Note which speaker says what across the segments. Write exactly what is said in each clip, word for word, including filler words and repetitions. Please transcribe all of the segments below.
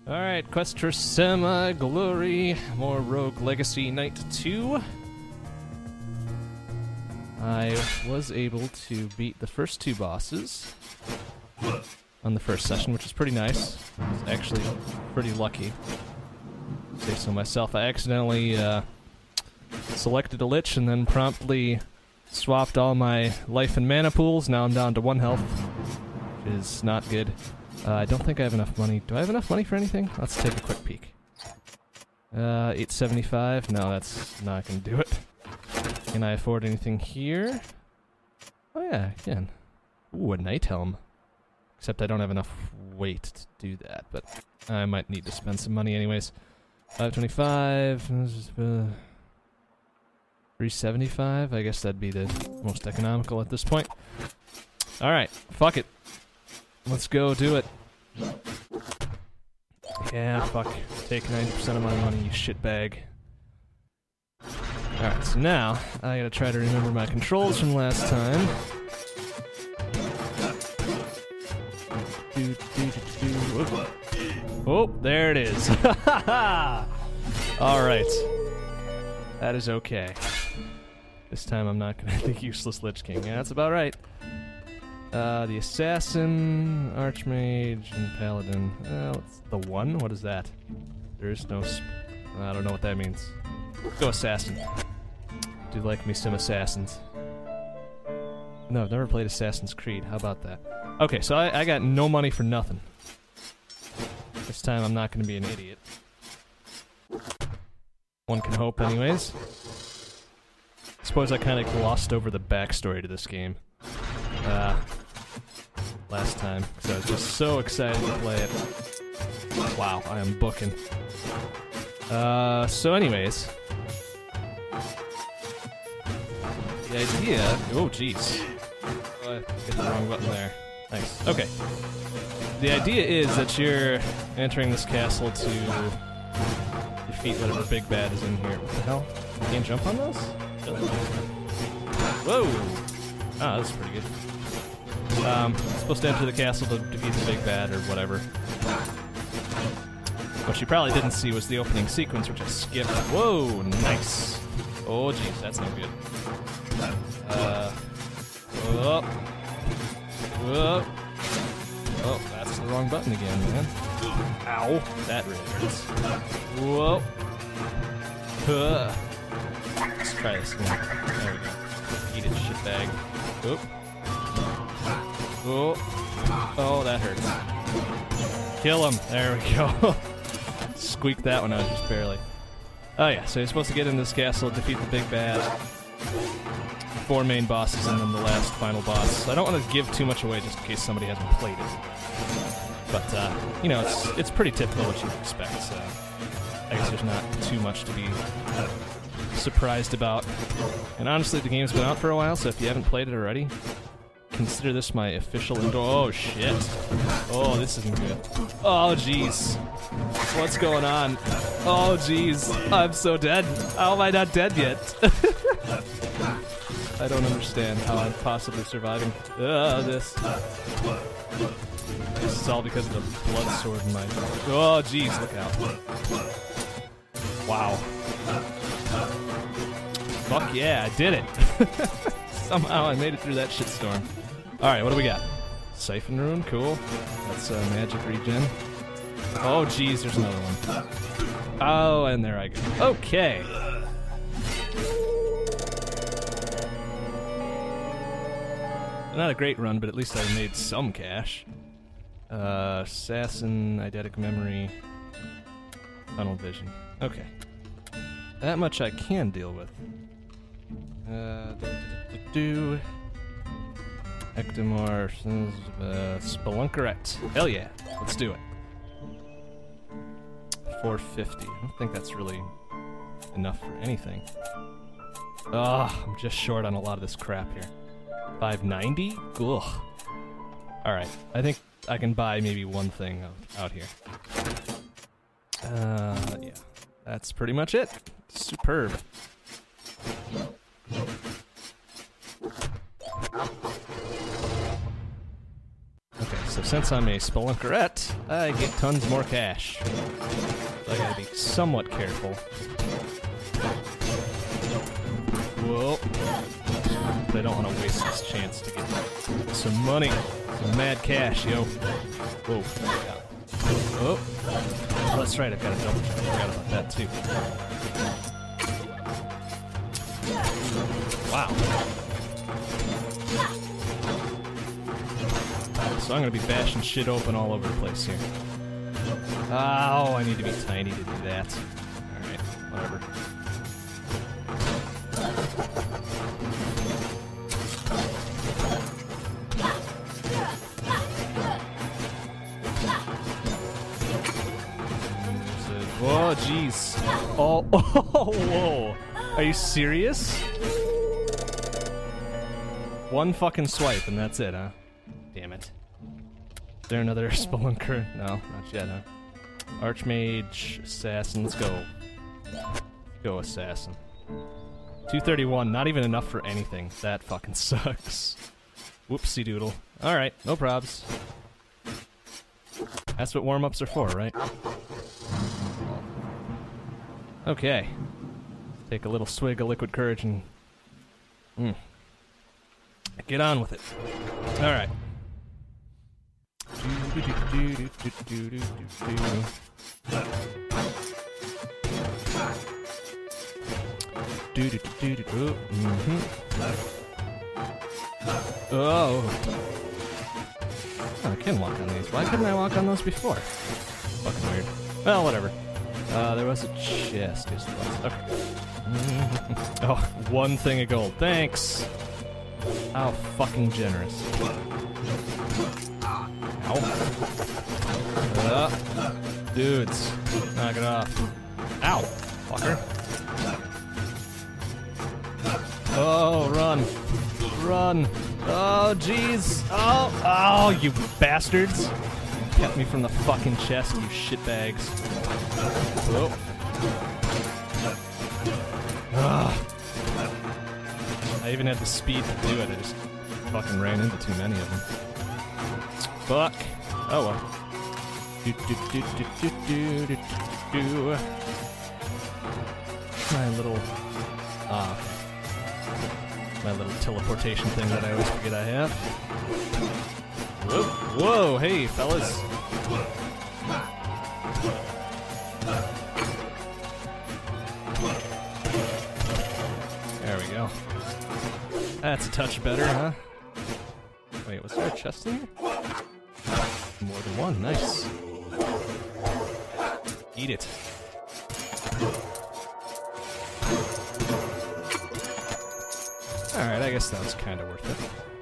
Speaker 1: Alright, Quest for Semi-Glory, more Rogue Legacy Night two. I was able to beat the first two bosses on the first session, which is pretty nice. I was actually pretty lucky. Say so myself. I accidentally uh, selected a Lich and then promptly swapped all my life and mana pools. Now I'm down to one health, which is not good. Uh, I don't think I have enough money. Do I have enough money for anything? Let's take a quick peek. Uh, eight seventy-five? No, that's not gonna do it. Can I afford anything here? Oh yeah, I can. Ooh, a Night Helm. Except I don't have enough weight to do that, but I might need to spend some money anyways. five twenty-five... Uh, three seventy-five? I guess that'd be the most economical at this point. Alright, fuck it. Let's go do it. Yeah, fuck. Take ninety percent of my money, you shitbag. Alright, so now, I gotta try to remember my controls from last time. Oh, there it is. Alright. That is okay. This time I'm not gonna think useless Lich King. Yeah, that's about right. Uh, the Assassin, Archmage, and Paladin. Uh, what's the one? What is that? There is no sp I don't know what that means. Let's go Assassin. Do like me some Assassins. No, I've never played Assassin's Creed. How about that? Okay, so I, I got no money for nothing. This time I'm not going to be an idiot. One can hope anyways. I suppose I kind of glossed over the backstory to this game. Uh, last time, because I was just so excited to play it. Wow, I am booking. Uh, so anyways. The idea... Oh, jeez. Oh, I hit the wrong button there. Nice. Okay. The idea is that you're entering this castle to defeat whatever big bad is in here. What the hell? You can't jump on those? Whoa! Ah, that's pretty good. Um, supposed to enter the castle to defeat the big bad or whatever. What you probably didn't see was the opening sequence, which I skipped. Whoa, nice. Oh, jeez, that's no good. Uh, whoop. Whoop. Oh, that's the wrong button again, man. Ow, that really hurts. Whoa. Huh. Let's try this one. There we go. Eat it, shitbag. Oop. Oh. Oh, that hurts. Kill him. There we go. Squeaked that one out just barely. Oh yeah, so you're supposed to get in this castle, defeat the big bad. Four main bosses and then the last final boss. So I don't want to give too much away just in case somebody hasn't played it. But, uh, you know, it's it's pretty typical what you'd expect, so I guess there's not too much to be surprised about. And honestly, the game's been out for a while, so if you haven't played it already, consider this my official endor- Oh, shit. Oh, this isn't good. Oh, jeez. What's going on? Oh, jeez. I'm so dead. How am I not dead yet? I don't understand how I'm possibly surviving uh, this. This is all because of the blood sword in my... Oh, jeez, look out. Wow. Fuck yeah, I did it. Somehow I made it through that shitstorm. Alright, what do we got? Siphon Rune, cool. That's uh, magic regen. Oh, jeez, there's another one. Oh, and there I go. Okay. Not a great run, but at least I made some cash. Uh, Assassin, Eidetic Memory, Tunnel Vision. Okay. That much I can deal with. Uh, do, do, do, do. Ectomar, uh, Spelunkerette. Hell yeah, let's do it. four fifty. I don't think that's really enough for anything. Ugh, I'm just short on a lot of this crap here. five ninety? Ugh. Alright, I think I can buy maybe one thing out, out here. Uh, yeah. That's pretty much it. Superb. Okay, So since I'm a Spelunkerette, I get tons more cash. So I gotta be somewhat careful. Whoa. But I don't want to waste this chance to get some money. Some mad cash, yo. Whoa. Oh. Oh, that's right, I've got a double jump. I forgot about that, too. Wow. So I'm gonna be bashing shit open all over the place here. Oh, I need to be tiny to do that. Alright, whatever. Whoa, jeez. Oh, oh, whoa. Are you serious? One fucking swipe and that's it, huh? Damn it. Is there another Spelunker? No, not yet, huh? Archmage, Assassin, let's go. Go Assassin. two thirty-one, not even enough for anything. That fucking sucks. Whoopsie doodle. Alright, no probs. That's what warm-ups are for, right? Okay. Take a little swig of liquid courage and... Mm. Get on with it. Alright. Mm-hmm. Oh. Oh, I can walk on these. Why couldn't I walk on those before? Fucking weird. Well, whatever. Uh, there was a chest. Yes, there was. Okay. Oh, one thing of gold. Thanks. How fucking generous. Ow. Uh, dudes. Knock it off. Ow. Fucker. Oh, run. Run. Oh, jeez. Oh, oh, you bastards. Kept me from the fucking chest, you shitbags. Whoa. Ugh. I even had the speed to do it, I just fucking ran into too many of them. Fuck. Oh well. Do, do, do, do, do, do, do, do. My little, uh, my little teleportation thing that I always forget I have. Whoa, whoa, hey fellas. There we go. That's a touch better, huh? Wait, was there a chest in here? More than one, nice. Eat it. Alright, I guess that was kind of worth it.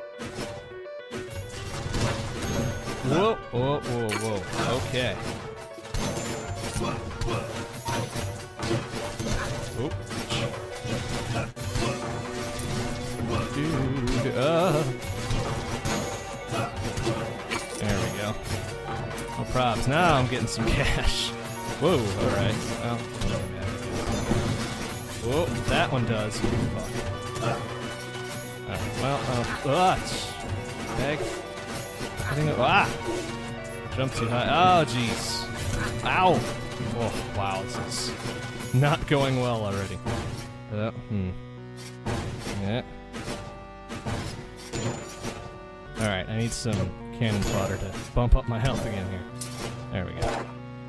Speaker 1: Whoa, whoa, whoa, whoa. Okay. Oh. Dude, uh. There we go. No props. Now I'm getting some cash. Whoa, alright. Well, whoa, that one does. Fuck. Alright, well, uh, uh, bag. I think it, ah! Jump too high. Oh, jeez. Ow! Oh, wow, this is not going well already. Uh, hmm. Yeah. Alright, I need some cannon fodder to bump up my health again here. There we go.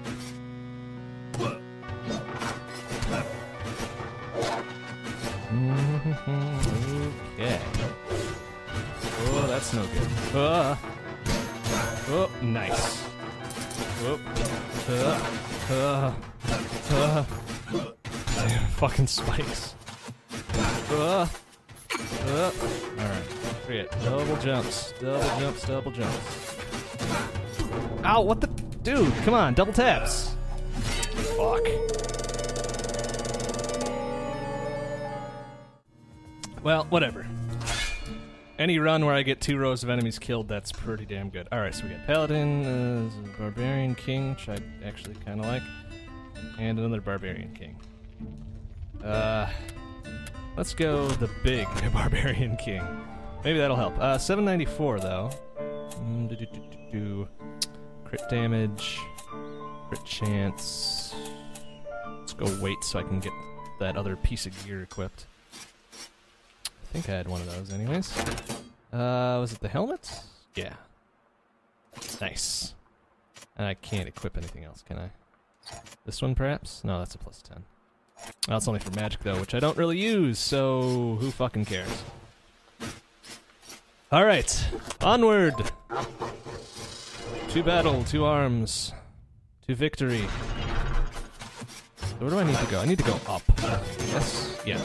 Speaker 1: Okay. Oh, that's no good. Uh. Oh, nice. Oh. Uh. Uh. Uh. Fucking spikes. Uh. Uh. Alright. Forget. Double jumps. Double jumps. Double jumps. Ow, what the? Dude, come on. Double taps. Fuck. Well, whatever. Any run where I get two rows of enemies killed, that's pretty damn good. Alright, so we got Paladin, uh, Barbarian King, which I actually kind of like, and another Barbarian King. Uh, let's go the big Barbarian King. Maybe that'll help. Uh, seven ninety-four, though. Mm, do, do, do, do, do. Crit damage. Crit chance. Let's go wait so I can get that other piece of gear equipped. I think I had one of those anyways. Uh, was it the helmet? Yeah. Nice. And I can't equip anything else, can I? This one perhaps? No, that's a plus ten. Well, it's only for magic though, which I don't really use, so who fucking cares? Alright, onward! To battle, to arms, to victory. Where do I need to go? I need to go up. Yes? Yeah.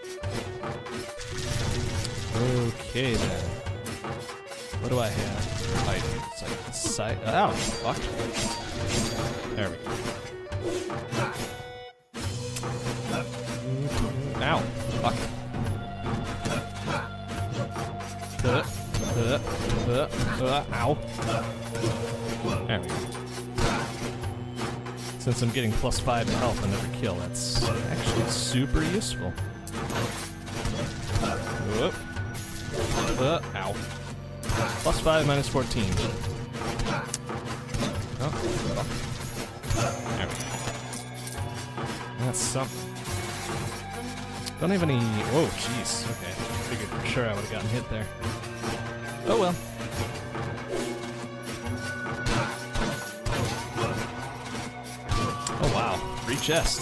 Speaker 1: Okay then. What do I have? Items. Like side. Ow! Fuck. There we go. Ow! Fuck. Uh, uh, uh, uh, ow. There we go. Since I'm getting plus five to health on every kill, that's actually super useful. Whoop. Uh, ow. Plus five, minus fourteen. Oh, fuck. There we go. That's something. Don't have any... Whoa, jeez. Okay. Figured for sure I would have gotten hit there. Oh well. Oh wow. Free chest.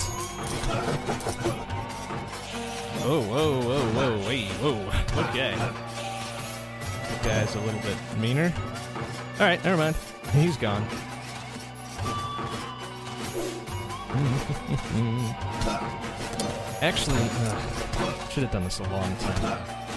Speaker 1: Whoa, whoa, whoa, whoa, wait, whoa. Okay. That guy's a little bit meaner. Alright, never mind. He's gone. Actually, uh, should have done this a long time ago.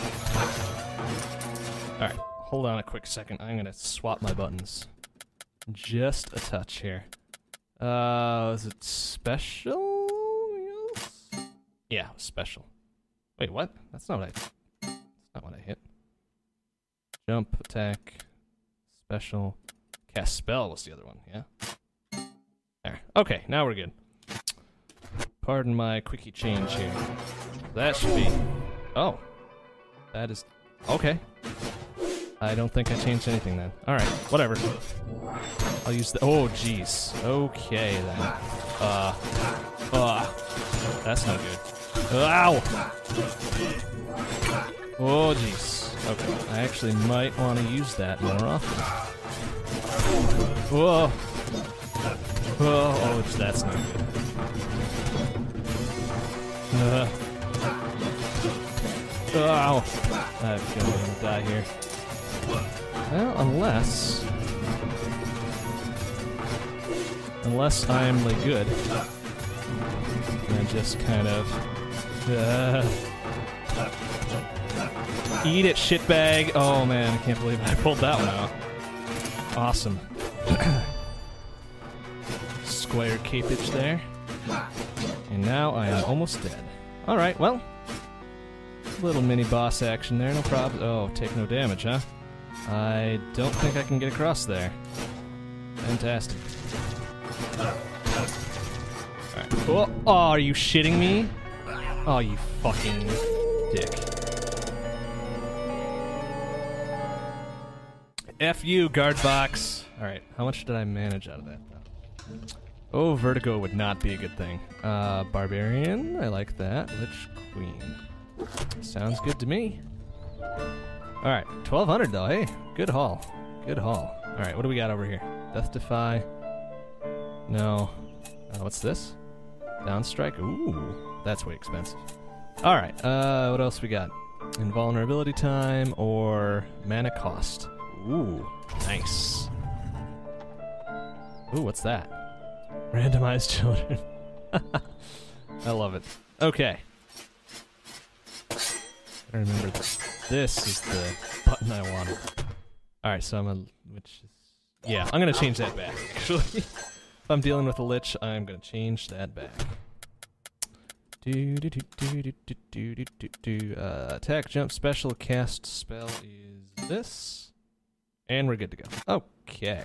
Speaker 1: Alright, hold on a quick second. I'm gonna swap my buttons. Just a touch here. Uh, is it special? Yeah, special. Wait, what? That's not what I... That's not what I hit. Jump, attack, special, cast spell was the other one, yeah? There. Okay, now we're good. Pardon my quickie change here. That should be... Oh. That is... Okay. I don't think I changed anything then. Alright, whatever. I'll use the... Oh, jeez. Okay, then. Uh... Uh... That's not good. Ow! Oh, jeez. Okay, I actually might want to use that more often. Whoa! Whoa, oh, that's not good. Uh. Ow! I'm gonna die here. Well, unless... Unless I'm like good. And I just kind of... Uh, eat it, shitbag! Oh man, I can't believe I pulled that one out. Awesome. Square capage there. And now I am almost dead. Alright, well. Little mini boss action there, no problem. Oh, take no damage, huh? I don't think I can get across there. Fantastic. Alright. Oh, oh, are you shitting me? Oh, you fucking dick. F you, guard box. Alright, how much did I manage out of that, though? Oh, vertigo would not be a good thing. Uh, barbarian, I like that. Lich Queen. Sounds good to me. Alright, twelve hundred though, hey. Good haul. Good haul. Alright, what do we got over here? Death Defy. No. Uh, what's this? Downstrike? Ooh, that's way expensive. Alright, uh, what else we got? Invulnerability time or mana cost. Ooh, nice. Ooh, what's that? Randomized children. I love it. Okay. I remember this. This is the button I wanted. Alright, so I'm a... which is... Yeah, I'm gonna change that back, actually. If I'm dealing with a lich, I'm gonna change that back. Do do do do do do do do do do. Uh, attack, jump, special, cast, spell is this. And we're good to go. Okay.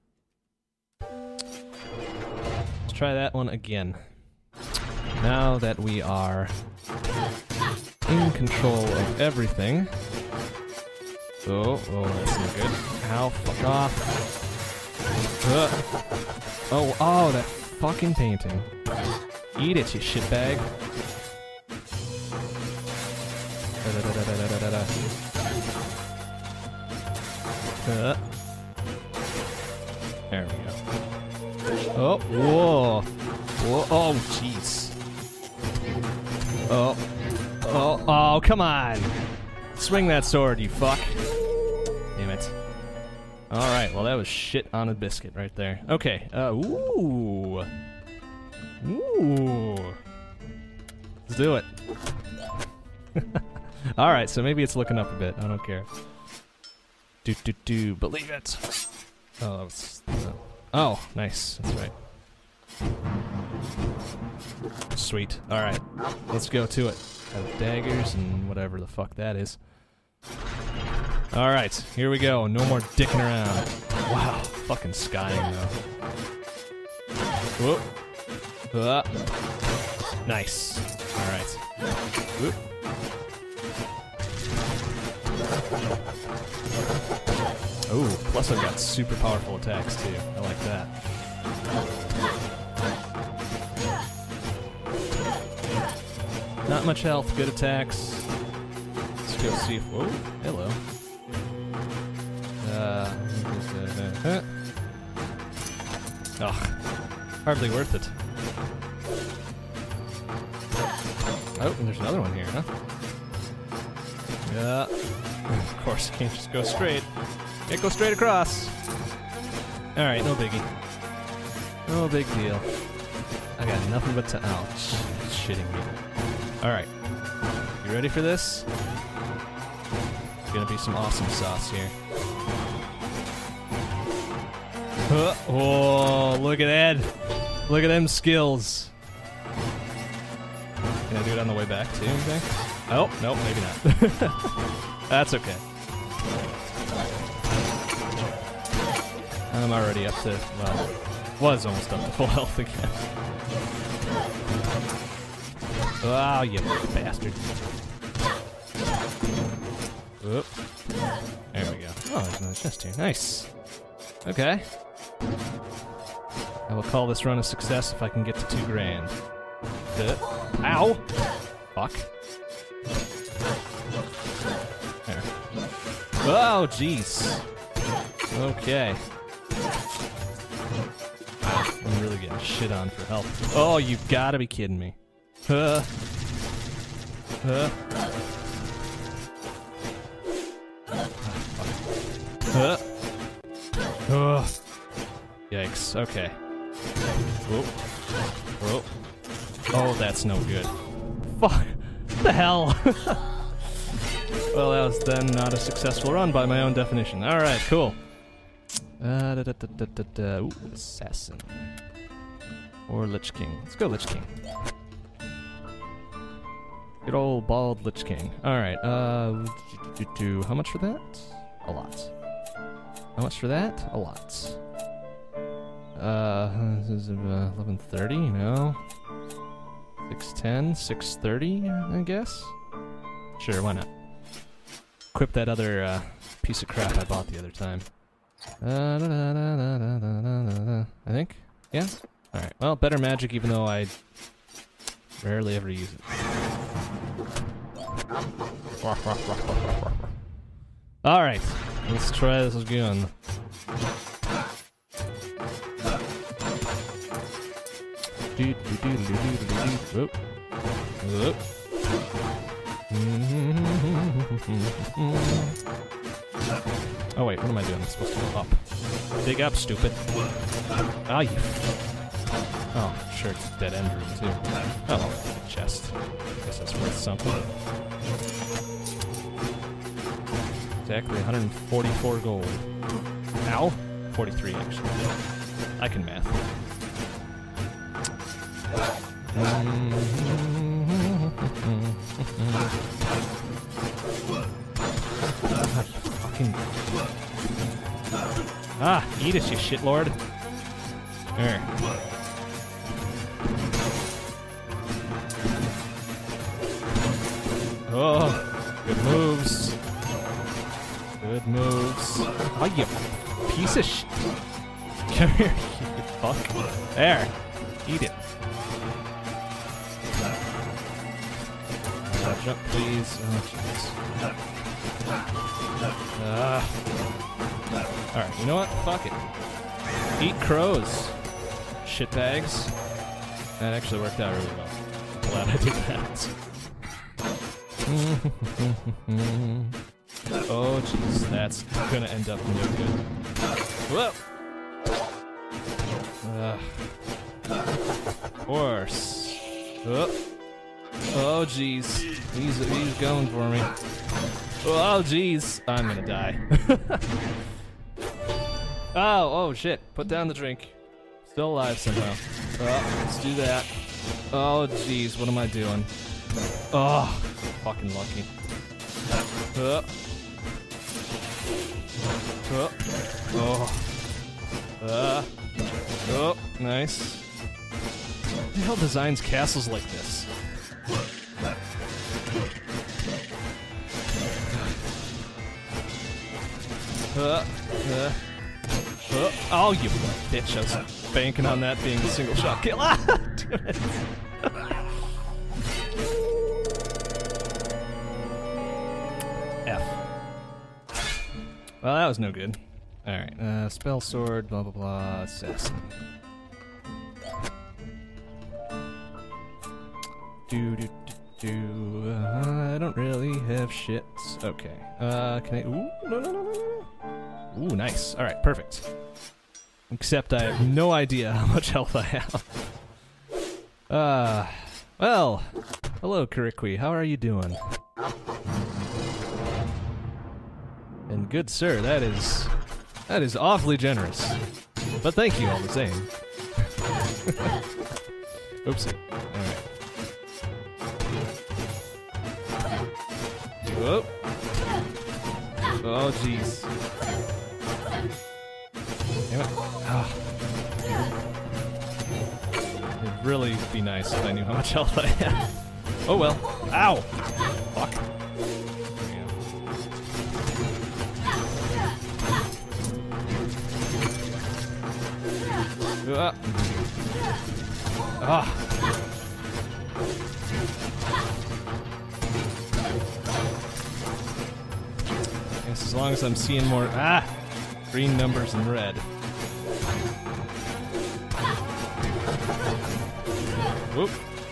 Speaker 1: Let's try that one again. Now that we are in control of everything. Oh, oh, that's not good. Ow, fuck off. Uh. Oh, oh, that fucking painting. Eat it, you shitbag. Da, da, da, da, da, da, da, da. Uh. There we go. Oh, whoa. Whoa, oh, jeez. Oh. Oh, oh, come on. Swing that sword, you fuck. Damn it. Alright, well that was shit on a biscuit right there. Okay, uh, ooh. Ooh. Let's do it. Alright, so maybe it's looking up a bit. I don't care. Do, do, do. Believe it. Oh, that was... Uh, oh, nice. That's right. Sweet. Alright. Let's go to it. Have daggers and whatever the fuck that is. Alright, here we go. No more dicking around. Wow, fucking skying though. Whoop. Uh. Nice. Alright. Whoop. Oh, plus I've got super powerful attacks too. I like that. Not much health, good attacks. Let's go see if... Whoa, hello. Uh... Ugh. Hardly worth it. Oh, and there's another one here, huh? Yeah. Of course, I can't just go straight. Can't go straight across. Alright, no biggie. No big deal. I got nothing but to... Oh, sh shitting me. Alright. You ready for this? It's gonna be some awesome sauce here. Huh. Oh, look at that. Look at them skills. Can I do it on the way back too, you think? Oh, nope, maybe not. That's okay. I'm already up to, well, was almost up to full health again. Oh, you bastard. Whoop. There we go. Oh, there's another chest here. Nice. Okay. I will call this run a success if I can get to two grand. Uh, ow! Fuck. There. Oh, jeez. Okay. I'm really getting shit on for health. Oh, you've got to be kidding me. Uh. Uh. Uh. Uh. Yikes. Okay. Whoa. Whoa. Oh, that's no good. Fuck. What the hell? Well, that was then not a successful run by my own definition. Alright, cool. Uh, da, da, da, da, da, da. Ooh, assassin. Or Lich King. Let's go Lich King. Good old bald Lich King. Alright, uh... Do, do, do, do. How much for that? A lot. How much for that? A lot. Uh, this is uh, eleven thirty, you know? six ten, six thirty, I guess? Sure, why not? Equip that other uh, piece of crap I bought the other time. Uh, da, da, da, da, da, da, da, da. I think? Yeah? Alright, well, better magic even though I rarely ever use it. Alright, let's try this again. Do, do, do, do, do, do, do. Whoop. Whoop. Oh wait, what am I doing? I'm supposed to go up. Dig up, stupid. Ah, you... Oh, sure, it's a dead end room, too. Oh, a chest. Guess that's worth something. Exactly one hundred forty-four gold. Ow! forty-three, actually. I can math. Fucking... Ah, eat us, you shitlord. There. Oh, good moves. Good Oh, you piece of shit. Come here, you fuck. There. Eat it. Uh, jump, please. Oh, jeez. Uh. Alright, you know what? Fuck it. Eat crows. Shitbags. That actually worked out really well. I'm glad I did that. Oh, jeez. That's gonna end up no good. Whoa! Uh, horse. Oh, oh jeez. He's, he's going for me. Oh, jeez. I'm gonna die. Oh, oh, shit. Put down the drink. Still alive somehow. Oh, let's do that. Oh, jeez. What am I doing? Oh, fucking lucky. Uh. Oh. Oh. Uh. Oh, nice. Who the hell designs castles like this? Uh, uh, uh, oh, you bitch. I was banking on that being a single shot kill. Ah, damn it. F. Well, that was no good. Alright, uh, spell sword, blah blah blah, assassin. Do do do do. Uh, I don't really have shit. Okay. Uh, can I? Ooh, no no no no no. Ooh, nice. All right, perfect. Except I have no idea how much health I have. Uh, well, hello, Kurikwi. How are you doing? And good sir, that is that is awfully generous. But thank you all the same. Oopsie. All right. Whoa. Oh, jeez. Damn it. Ah. It'd really be nice if I knew how much health I had. Oh well. Ow! Fuck. There we go. Uh. Ah. As long as I'm seeing more ah green numbers in red. Whoop.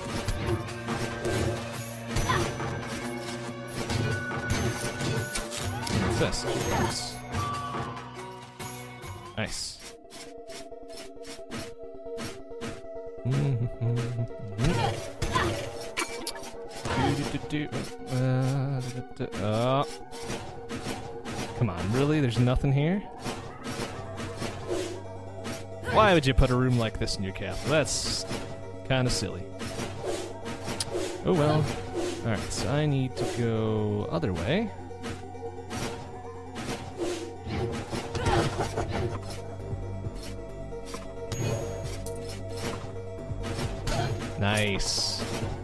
Speaker 1: What's this? Oops. Nice. Uh, Come on, really? There's nothing here? Why would you put a room like this in your castle? That's kind of silly. Oh well. Alright, so I need to go other way. Nice.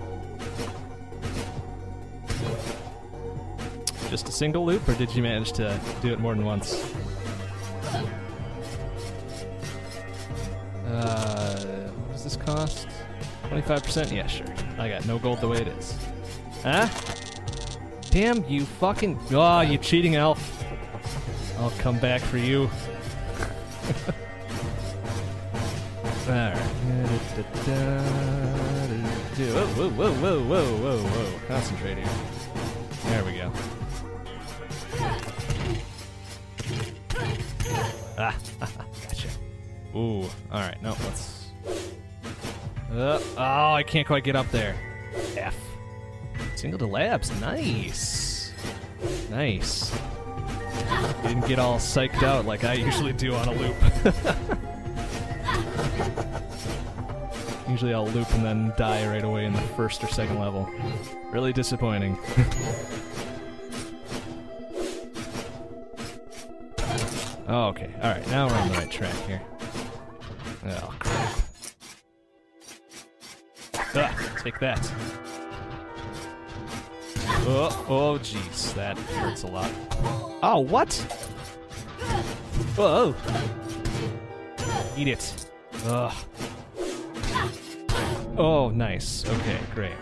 Speaker 1: Just a single loop, or did you manage to do it more than once? Uh, what does this cost? twenty-five percent? Yeah, sure. I got no gold the way it is. Huh? Damn, you fucking... Oh, you cheating elf. I'll come back for you. Alright. Whoa, whoa, whoa, whoa, whoa, whoa, whoa. Concentrate here. There we go. Ah, gotcha. Ooh, alright, no, let's... Uh, oh, I can't quite get up there. F. Single to labs, nice. Nice. Didn't get all psyched out like I usually do on a loop. Usually I'll loop and then die right away in the first or second level. Really disappointing. Oh, okay. Alright, now we're on the right track here. Oh, crap. Ah, take that. Oh, oh, jeez. That hurts a lot. Oh, what? Whoa! Eat it. Ugh. Oh, nice. Okay, great.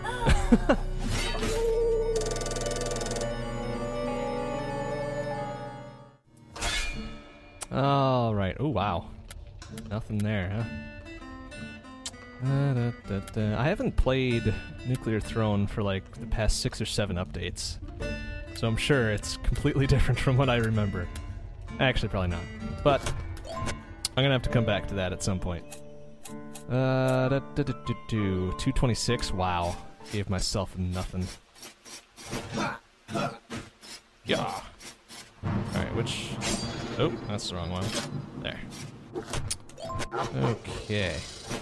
Speaker 1: All right. Oh, wow. Nothing there, huh? Uh, da, da, da. I haven't played Nuclear Throne for like the past six or seven updates, so I'm sure it's completely different from what I remember. Actually, probably not. But I'm gonna have to come back to that at some point. Uh, da, da, da, da, da. two twenty-six. Wow, gave myself nothing. Yeah. All right, which? Oh, that's the wrong one. There. Okay.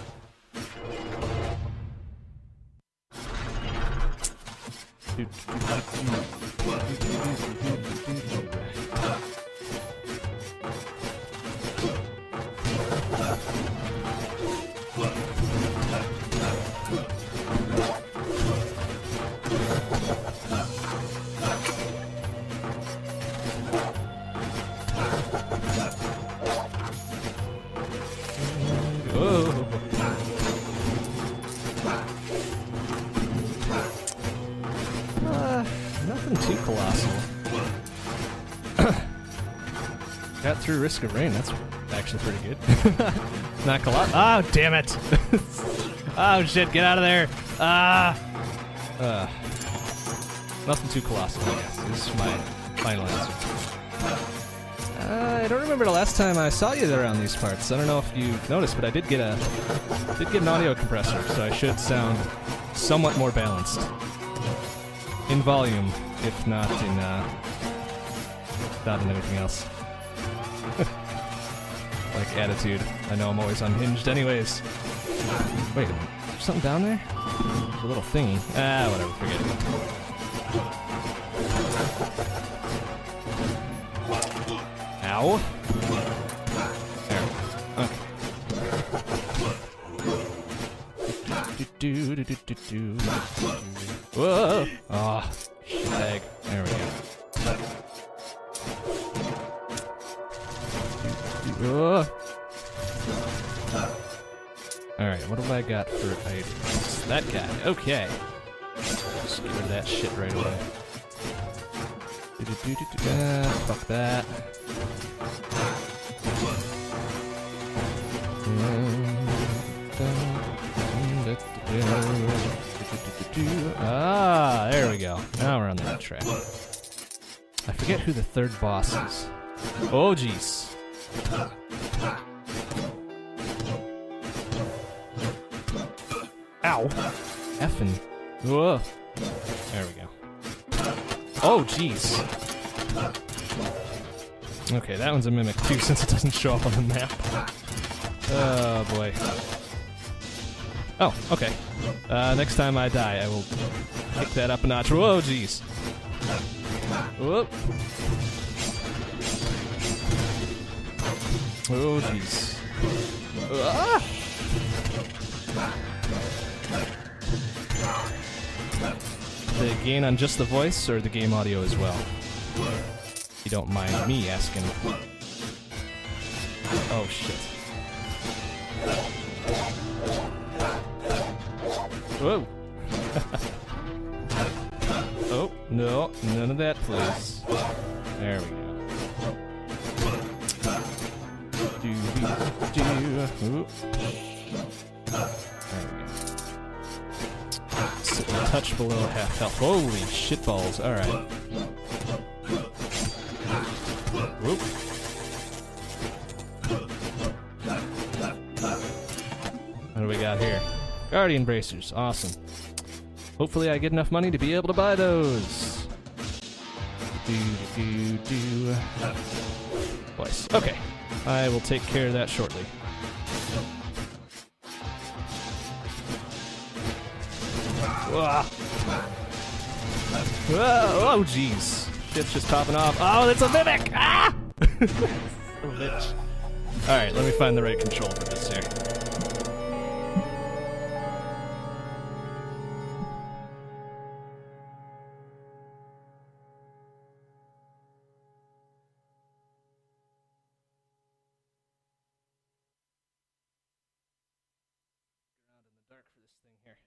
Speaker 1: Whoa. Uh, nothing too colossal. Got through Risk of Rain, that's actually pretty good. Not colossal. Oh, damn it! Oh shit, get out of there! Ah! Uh, nothing too colossal, I guess. This is my final answer. Uh, I don't remember the last time I saw you around these parts. I don't know if you noticed, but I did get a did get an audio compressor, so I should sound somewhat more balanced in volume, if not in uh, not in anything else. Like attitude. I know I'm always unhinged, anyways. Wait, there's something down there? There's a little thingy. Ah, whatever. Forget it. Ow. There. Okay. Do, do, do, do, do, do. Whoa! Ah, oh, shag. There we go. Alright, what have I got for items? That guy. Okay. Just get rid of that shit right away. Do, do, do, do, do. Uh, fuck that. Ah, there we go. Now we're on the right track. I forget who the third boss is. Oh, jeez. Ow. Effing. Whoa. There we go. Oh, jeez. Okay, that one's a mimic too, since it doesn't show up on the map. Oh, boy. Oh, okay. Uh, next time I die, I will kick that up a notch. Whoa, jeez. Whoop. Oh, jeez. Ah! The gain on just the voice, or the game audio as well? If you don't mind me asking. Oh, shit. Whoa! Oh, no, none of that, please. There we go. Do, do, do. Oop. There we go. Sit a touch below half health. Holy shitballs, alright. Whoop. What do we got here? Guardian bracers, awesome. Hopefully I get enough money to be able to buy those. Do, do, do. Twice. Okay. I will take care of that shortly. Ah. Oh, jeez. Shit's just popping off. Oh, it's a mimic! Ah! Oh, bitch. Alright, let me find the right control for this here. thing here.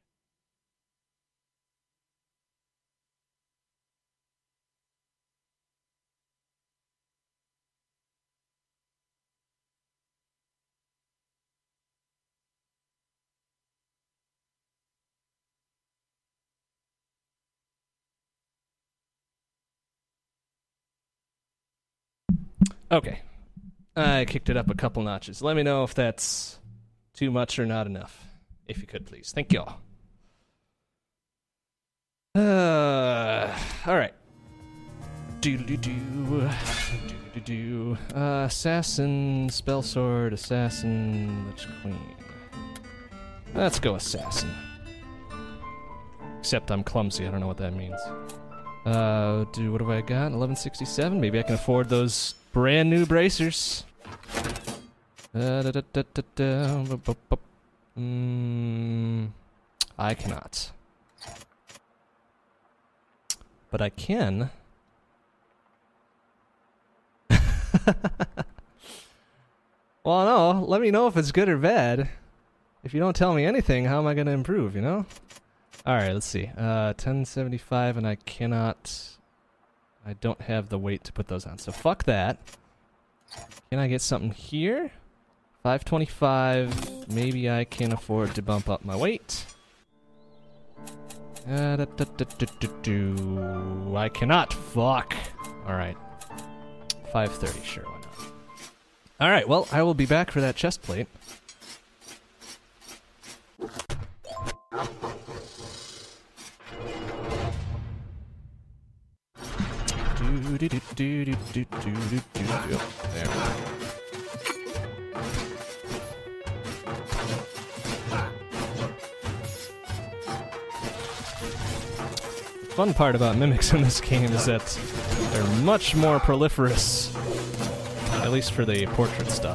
Speaker 1: Okay. I kicked it up a couple notches. Let me know if that's too much or not enough. If you could, please. Thank you all. Uh, alright. Do-do-do. Do-do-do. Uh, assassin, spell sword, assassin, Lich Queen. Let's go assassin. Except I'm clumsy. I don't know what that means. Uh, do what have I got? eleven sixty-seven. Maybe I can afford those brand new bracers. Uh, da, da, da, da, da, bu, bu, bu. Mm, I cannot. But I can. Well, no. Let me know if it's good or bad. If you don't tell me anything, how am I going to improve, you know? Alright, let's see. Uh, ten seventy-five, and I cannot... I don't have the weight to put those on, so fuck that. Can I get something here? five twenty-five. Maybe I can afford to bump up my weight. Uh, da, da, da, da, da, do. I cannot. Fuck. Alright. five thirty, sure, why not? Alright, well, I will be back for that chest plate. Do, do, do, do, do, do, do, do, do. There we go. The fun part about mimics in this game is that they're much more proliferous, at least for the portrait stuff.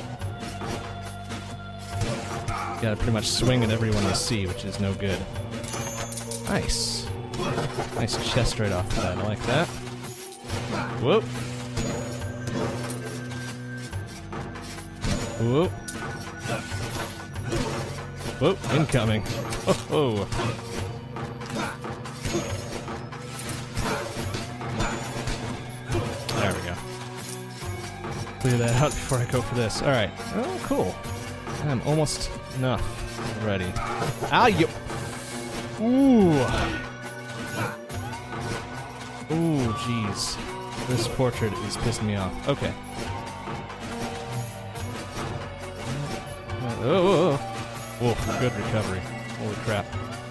Speaker 1: You gotta pretty much swing at everyone you see, which is no good. Nice. Nice chest right off the bat, I like that. Whoop. Whoop. Whoop, incoming. Oh, oh. There we go. Clear that out before I go for this. Alright. Oh, cool. I'm almost enough already. Ah, you. Ooh. Ooh, jeez. This portrait is pissing me off. Okay. Oh, oh, oh. Oh, good recovery. Holy crap.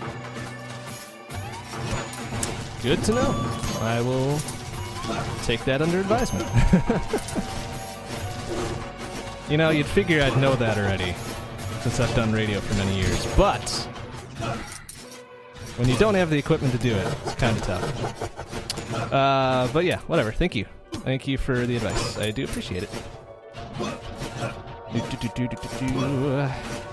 Speaker 1: Good to know. I will take that under advisement. You know, you'd figure I'd know that already, since I've done radio for many years, but when you don't have the equipment to do it, it's kind of tough. Uh, but yeah, whatever. Thank you. Thank you for the advice. I do appreciate it. Do, do, do, do, do, do. Uh,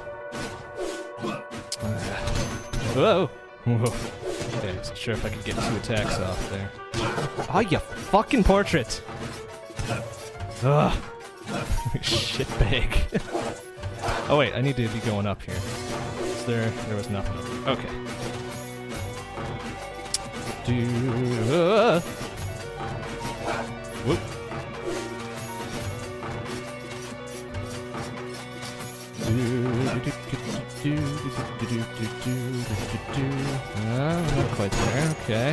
Speaker 1: whoa. Whoa. Okay, not sure if I could get two attacks off there. Oh, you fucking portrait! Ugh. Shitbag. Oh wait, I need to be going up here. Is there? There was nothing over here. Okay. Do. Uh. Whoop. Uh, not quite there. Okay.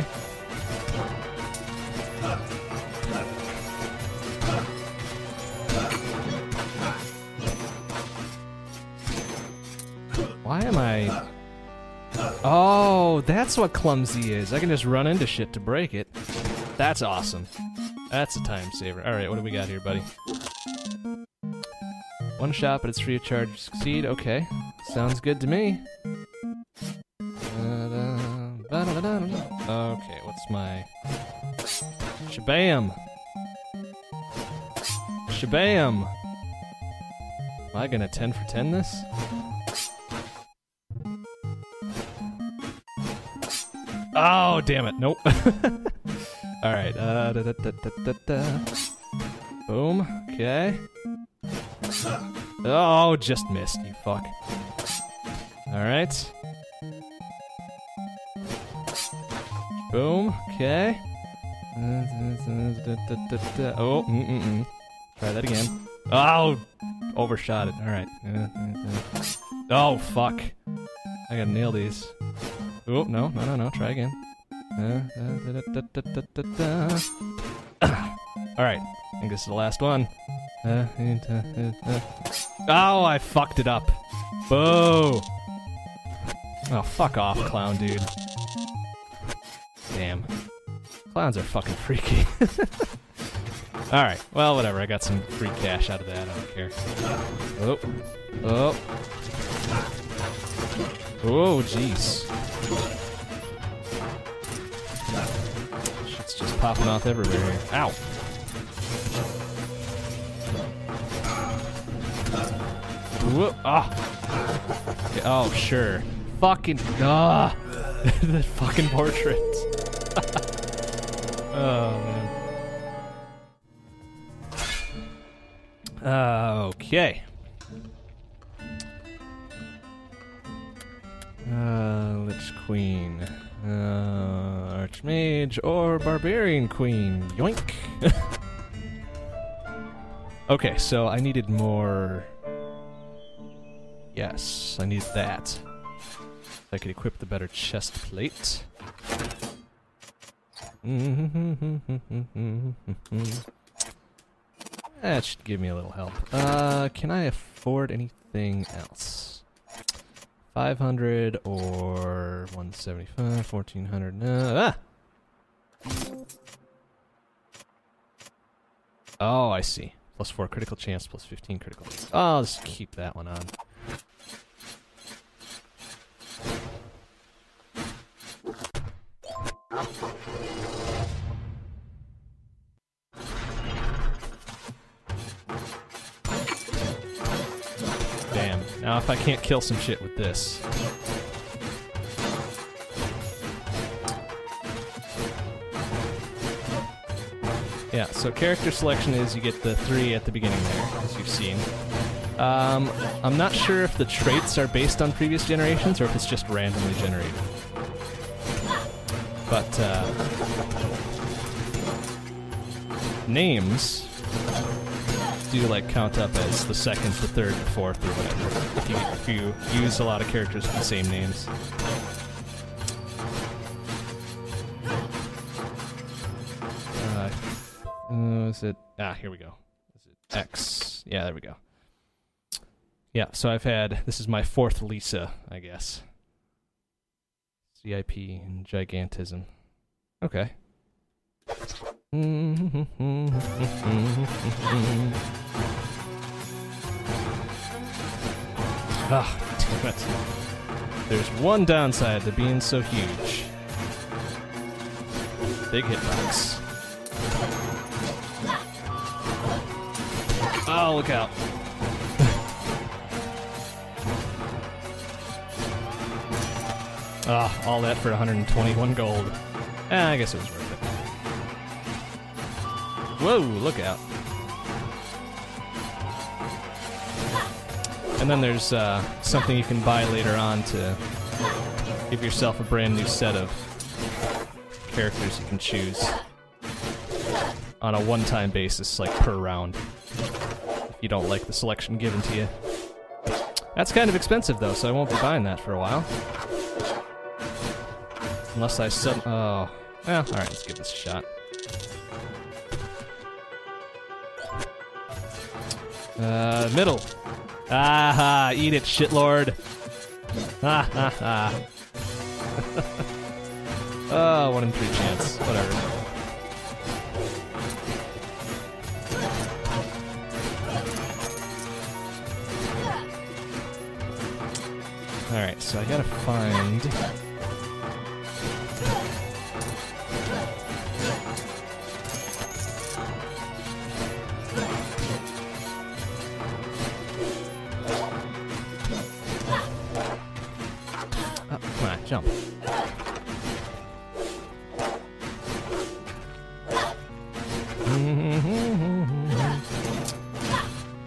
Speaker 1: Why am I... Oh, that's what clumsy is. I can just run into shit to break it. That's awesome. That's a time saver. Alright, what do we got here, buddy? One shot, but it's free of charge to succeed. Okay. Sounds good to me. Okay, what's my... Shabam! Shabam! Am I gonna ten for ten this? Oh, damn it. Nope. Alright, uh, da, da, da, da, da, da. Boom. Okay. Oh, just missed, you fuck. Alright. Boom. Okay. Oh, mm-mm-mm. Try that again. Oh! Overshot it. Alright. Oh, fuck. I gotta nail these. Oh, no, no, no, no. Try again. Alright. I think this is the last one. Oh, I fucked it up. Boo! Oh, fuck off, clown dude. Damn. Clowns are fucking freaky. Alright, well, whatever. I got some free cash out of that. I don't care. Oh. Oh. Oh, jeez. Shit's just popping off everywhere here. Ow! Whoop! Ah! Okay, oh, sure. Fucking. Ah! The fucking portrait. Oh, man. Uh, okay. Uh, Lich Queen. Uh, Archmage or Barbarian Queen. Yoink! Okay, so I needed more... Yes, I need that. I could equip the better chest plate. That should give me a little help. Uh, can I afford anything else? five hundred or one seventy-five, fourteen hundred. Uh, ah! Oh, I see. Plus four critical chance, plus fifteen critical chance. Oh, I'll just keep that one on. Damn. Now if I can't kill some shit with this. Yeah, so character selection is you get the three at the beginning there, as you've seen. Um, I'm not sure if the traits are based on previous generations or if it's just randomly generated. But, uh... names do, like, count up as the second, the third, the fourth, or whatever, if you, if you use a lot of characters with the same names. Uh, is it... Ah, here we go. Is it X? Yeah, there we go. Yeah, so I've had... This is my fourth Lisa, I guess. C I P and Gigantism. Okay. Ah, damn it. There's one downside to being so huge. Big hitbox. Oh, look out. Ah, all that for one hundred twenty-one gold. Eh, I guess it was worth it. Whoa, look out. And then there's uh, something you can buy later on to give yourself a brand new set of characters you can choose on a one-time basis, like per round, if you don't like the selection given to you. That's kind of expensive though, so I won't be buying that for a while. Unless I sub- oh. Well, alright, let's give this a shot. Uh, middle. Ah ha, eat it, shitlord. Ha ha ha. Oh, one in three chance. Whatever. Alright, so I gotta find... Oh, come on, jump.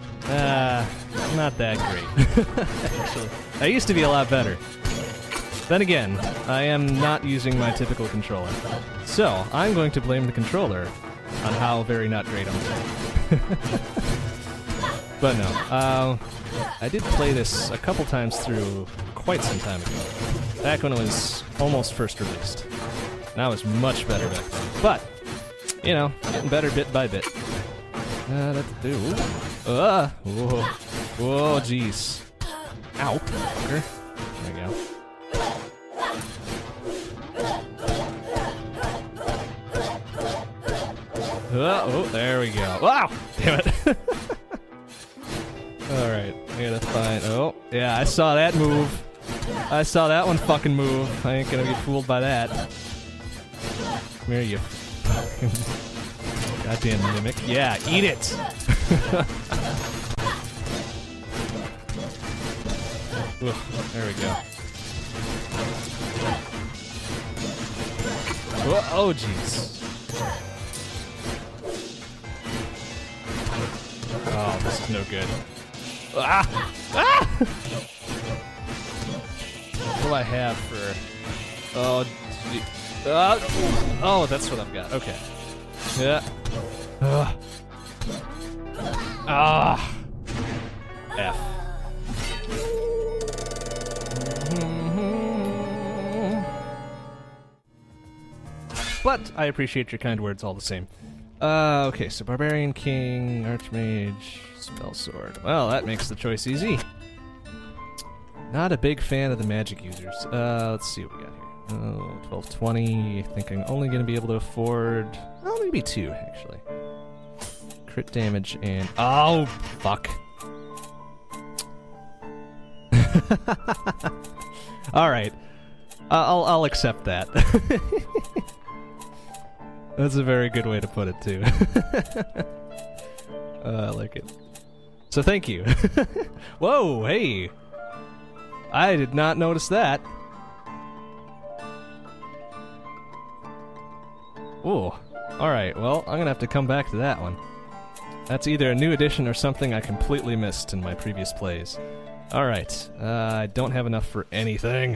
Speaker 1: Uh, not that great. Actually, I used to be a lot better. Then again, I am not using my typical controller. So, I'm going to blame the controller on how very not great I'm playing. But no, uh, I did play this a couple times through quite some time ago. Back when it was almost first released. Now it's much better back then. But, you know, getting better bit by bit. Uh, let's do. Uh, whoa. Whoa, jeez. Ow, fucker. There we go. Uh, oh, there we go. Wow! Damn it. Alright, I gotta find. Oh, yeah, I saw that move. I saw that one fucking move. I ain't gonna get fooled by that. Come here, you. Goddamn mimic. Yeah, eat it! Ugh, there we go. Oh, oh, jeez. Oh, this is no good. Ah! Ah! What do I have for... Oh, gee. Uh, oh, that's what I've got. Okay. Yeah. Ugh. Ah. F. But I appreciate your kind words all the same. Uh, okay, so Barbarian King, Archmage, Spell Sword. Well, that makes the choice easy. Not a big fan of the magic users. Uh, let's see what we got here. Oh, twelve twenty. I think I'm only going to be able to afford... Oh, maybe two, actually. Crit damage and... Oh, fuck. Alright. I'll, I'll accept that. That's a very good way to put it, too. uh, I like it. So thank you. Whoa, hey! I did not notice that. Ooh. Alright, well, I'm gonna have to come back to that one. That's either a new addition or something I completely missed in my previous plays. Alright, uh, I don't have enough for anything.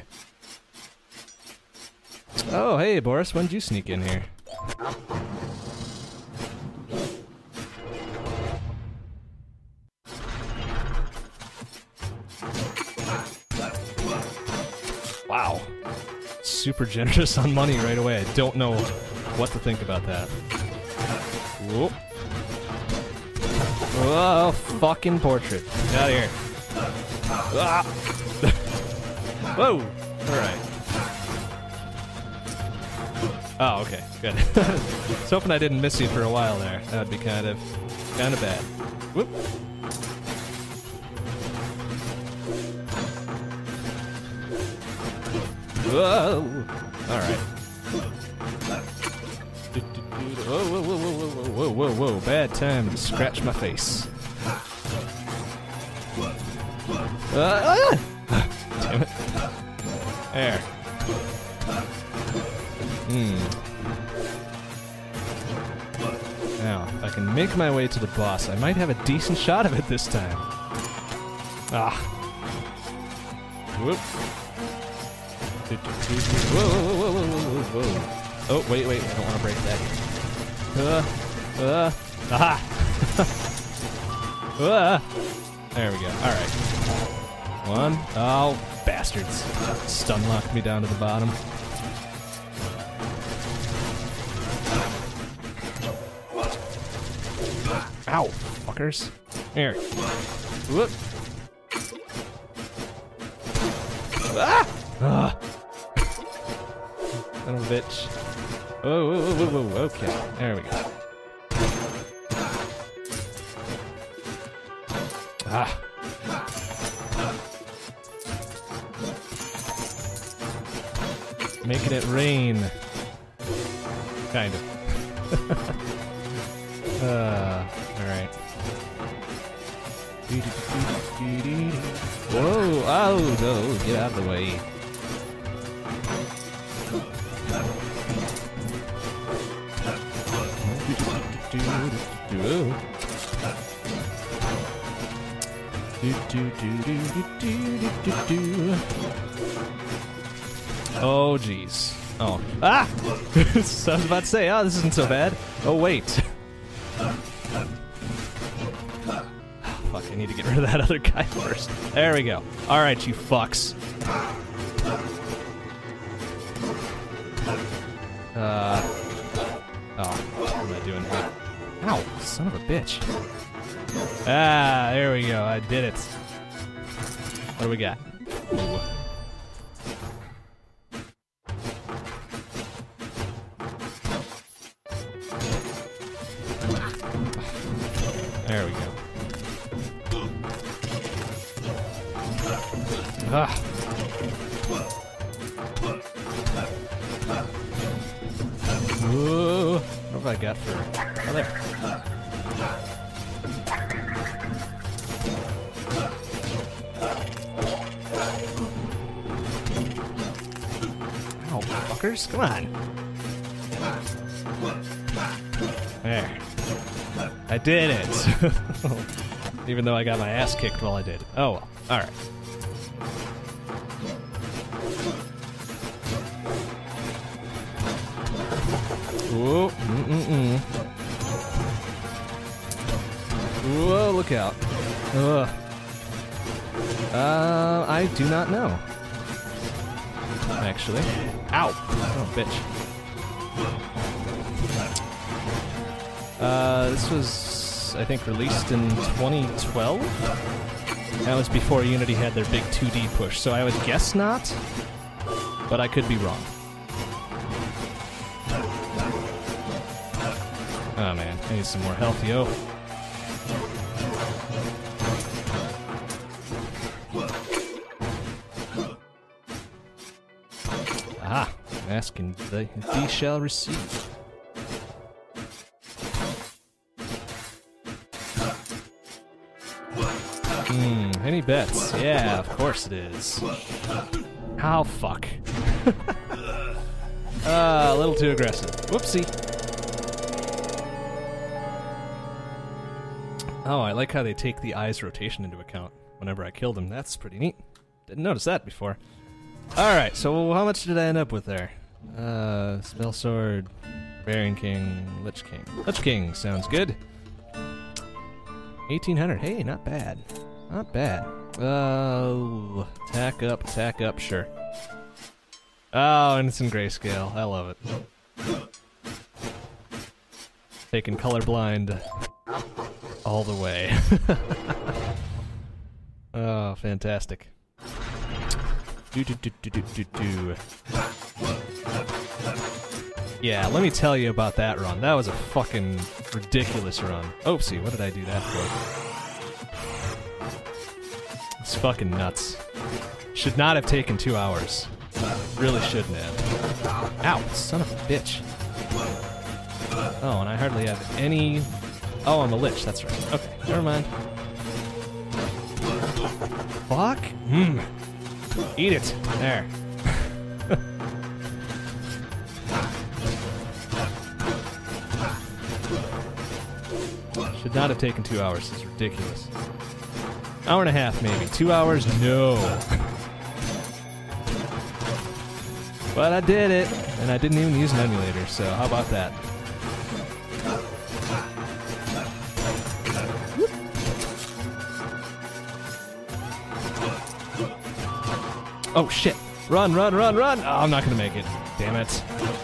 Speaker 1: Oh, hey, Boris, when did you sneak in here? Wow. Super generous on money right away. I don't know what to think about that. Whoa. Oh, fucking portrait. Get out of here. Ah. Whoa! Alright. Oh, okay, good. I was hoping I didn't miss you for a while there. That would be kind of, kind of bad. Whoop. Whoa! Alright. Whoa, whoa, whoa, whoa, whoa, whoa, whoa, whoa, bad time to scratch my face. Uh, ah! Damn it. There. Hmm. Now, if I can make my way to the boss, I might have a decent shot of it this time. Ah. Whoop. Whoa, whoa, whoa, whoa, whoa, whoa, whoa. Oh, wait, wait, I don't want to break that. Uh, uh, aha! uh, there we go, alright. One. Oh, bastards. Stun locked me down to the bottom. Ow, fuckers. Here. Whoop. Ah! Ah! Son of a bitch. Whoa, whoa, whoa, whoa, whoa, okay. There we go. Ah. Making it rain. Kind of. uh, alright. Whoa! Oh no! Get out of the way. Do do do do do do do do. Oh, jeez. Oh. Ah! So I was about to say, oh, this isn't so bad. Oh, wait. Fuck, I need to get rid of that other guy first. There we go. Alright, you fucks. Uh... Oh, what am I doing here? Ow, son of a bitch. Ah, there we go, I did it. What do we got? Ooh. There we go. Ah. Whoa. What have I got for... Oh, there. Ow, fuckers. Come on. There. I did it. Even though I got my ass kicked while I did. Oh well. Alright. Whoa. Mm-mm-mm. Whoa, look out. Ugh. Uh, I do not know. Actually. Ow! Oh, bitch. Uh, this was, I think, released in twenty twelve? That was before Unity had their big two D push, so I would guess not, but I could be wrong. Oh man, I need some more health, yo. Ah, asking the thee shall receive. Hmm, any bets? Yeah, of course it is. How fuck. Ah, uh, a little too aggressive. Whoopsie. Oh, I like how they take the eye's rotation into account whenever I kill them. That's pretty neat. Didn't notice that before. Alright, so how much did I end up with there? Uh, Spell Sword, Bearing King, Lich King. Lich King sounds good. eighteen hundred, hey, not bad. Not bad. Uh, attack up, attack up, sure. Oh, and it's in grayscale. I love it. Taking colorblind all the way. Oh, fantastic. Do do do do do do do. Yeah, let me tell you about that run. That was a fucking ridiculous run. Oopsie, what did I do that for? It's fucking nuts. Should not have taken two hours. Really shouldn't have. Ow, son of a bitch. Oh, and I hardly have any... Oh, I'm a lich, that's right. Okay, never mind. Fuck? Mmm. Eat it. There. Should not have taken two hours. This is ridiculous. Hour and a half, maybe. Two hours? No. But I did it, and I didn't even use an emulator, so how about that? Oh shit! Run, run, run, run! Oh, I'm not gonna make it. Damn it.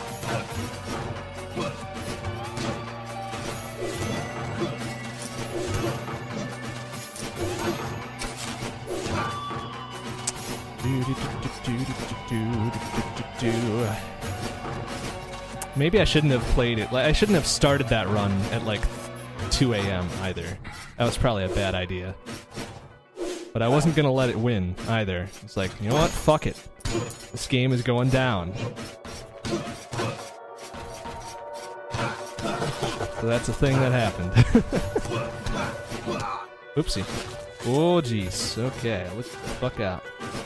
Speaker 1: Maybe I shouldn't have played it. I shouldn't have started that run at like two A M either. That was probably a bad idea. But I wasn't gonna let it win either. It's like, you know what? Fuck it. This game is going down. So that's a thing that happened. Oopsie. Oh jeez. Okay, look the fuck out.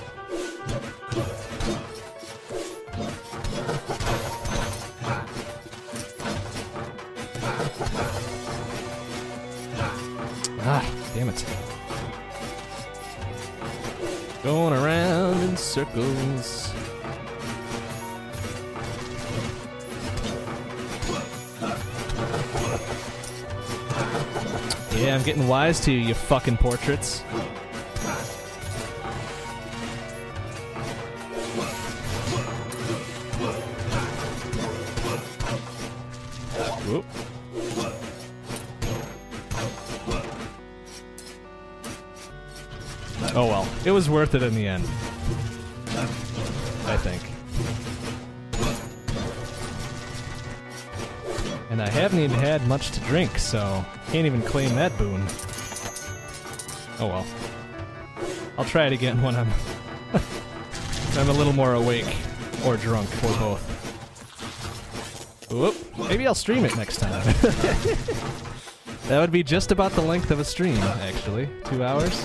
Speaker 1: Ah, damn it. Going around in circles. Yeah, I'm getting wise to you, you fucking portraits. Whoop. Oh well, it was worth it in the end. I think. And I haven't even had much to drink, so can't even claim that boon. Oh well. I'll try it again when I'm I'm a little more awake or drunk or both. Whoop. Maybe I'll stream it next time. That would be just about the length of a stream, actually. Two hours?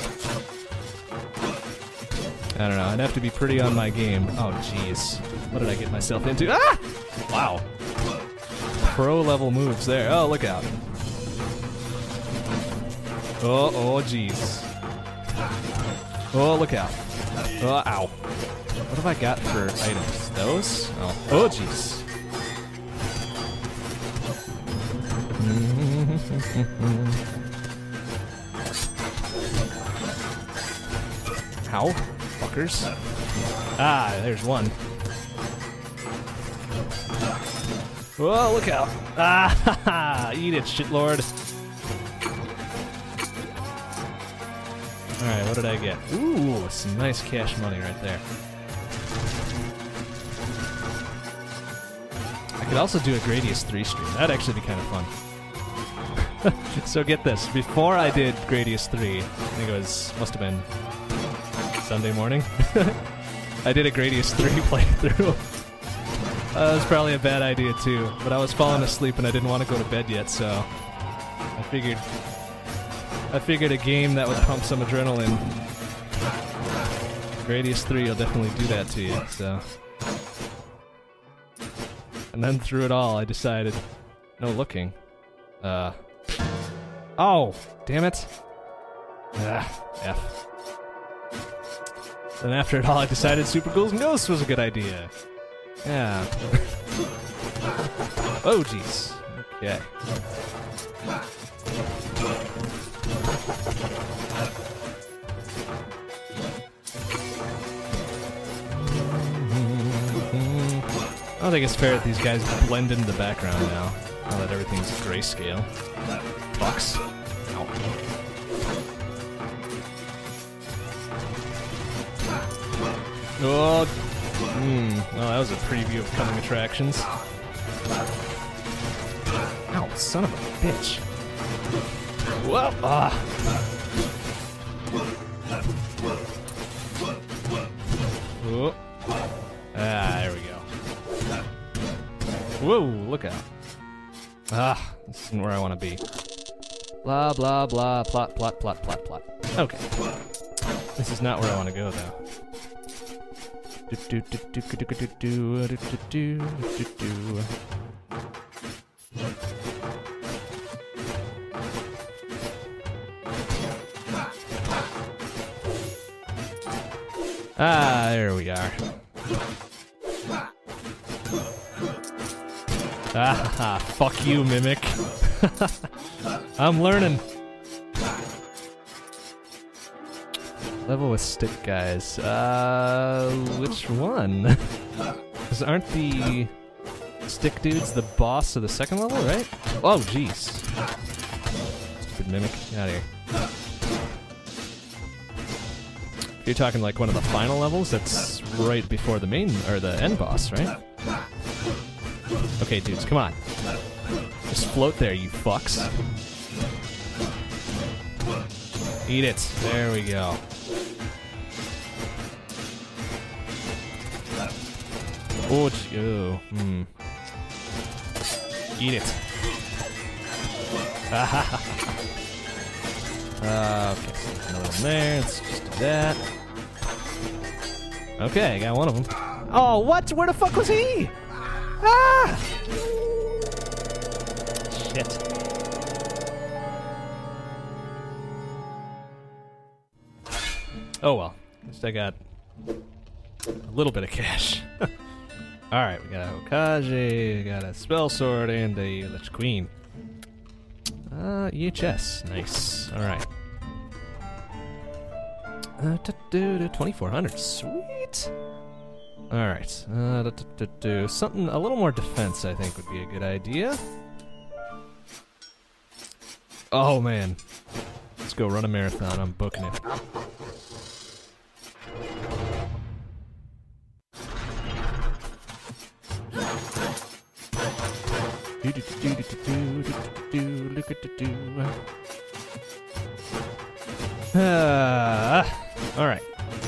Speaker 1: I don't know, I'd have to be pretty on my game. Oh jeez. What did I get myself into? Ah! Wow. Pro level moves there. Oh, look out. Oh, oh jeez. Oh, look out. Oh, ow. What have I got for items? Those? Oh, oh jeez. Ow. Fuckers. Ah, there's one. Whoa, look out. Ah, ha, ha. Eat it, shitlord. Alright, what did I get? Ooh, some nice cash money right there. I could also do a Gradius three stream. That'd actually be kind of fun. So get this. Before I did Gradius three, I think it was, must have been Sunday morning, I did a Gradius three playthrough. Uh, that was probably a bad idea too, but I was falling asleep and I didn't want to go to bed yet, so I figured I figured a game that would pump some adrenaline. Gradius three will definitely do that to you, so. And then through it all, I decided, no looking. Uh. Oh, damn it. Ah, F. Then after it all, I decided Super Ghouls and Ghosts was a good idea. Yeah. Oh, jeez. Okay. I don't think it's fair that these guys blend into the background now, now that everything's grayscale. Fucks. Ow. Oh, hmm. Oh, that was a preview of coming attractions. Ow, son of a bitch. Whoa! Ah. Whoa. Ah, there we go. Whoa, look out. Ah, this isn't where I want to be. Blah, blah, blah, plot, plot, plot, plot, plot. Okay. This is not where I want to go, though. Do, do, do, do, do, do, do, do, do, do, do. Ah, there we are. Ah, fuck you, Mimic. I'm learning. Level with stick guys. Uh, which one? Because aren't the stick dudes the boss of the second level, right? Oh, jeez. Stupid Mimic. Get out of here. If you're talking like one of the final levels, that's right before the main, or the end boss, right? Okay, dudes, come on. Just float there, you fucks. Eat it. There we go. Oh, oh, hmm. Eat it. uh, okay, another one there. Let's just do that. Okay, I got one of them. Oh, what? Where the fuck was he? Ah! Shit. Oh well. At least I got a little bit of cash. Alright, we got a Hokage, we got a Spell Sword, and a Lich Queen. Uh, Uh, E H S. Nice. Alright. Uh, twenty-four hundred. Sweet! Alright. Uh, do, do, do. Something, a little more defense, I think, would be a good idea. Oh, man. Let's go run a marathon. I'm booking it. Do, do, do, do, do, do, do, do, look at the do. Ah, all right.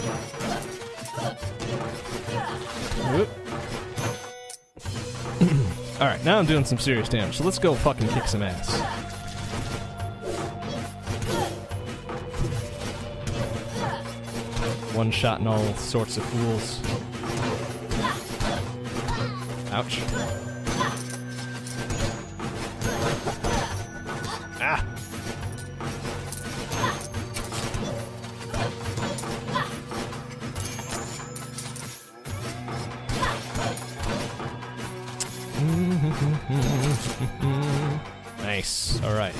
Speaker 1: All right, now I'm doing some serious damage. So let's go fucking kick some ass. One shot and all sorts of fools. Ouch. Ah! Nice. Alright.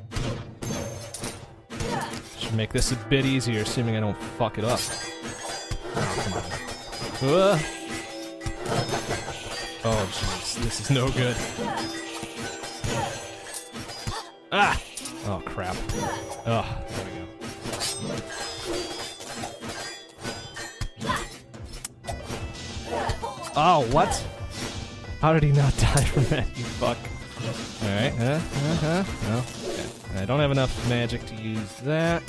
Speaker 1: Should make this a bit easier, assuming I don't fuck it up. Oh, come on. Uh. Oh, jeez. This is no good. Ah! Oh, crap. Oh, there we go. Oh, what? How did he not die from that, you fuck? Alright, huh? Uh-huh. No. Okay. I don't have enough magic to use that.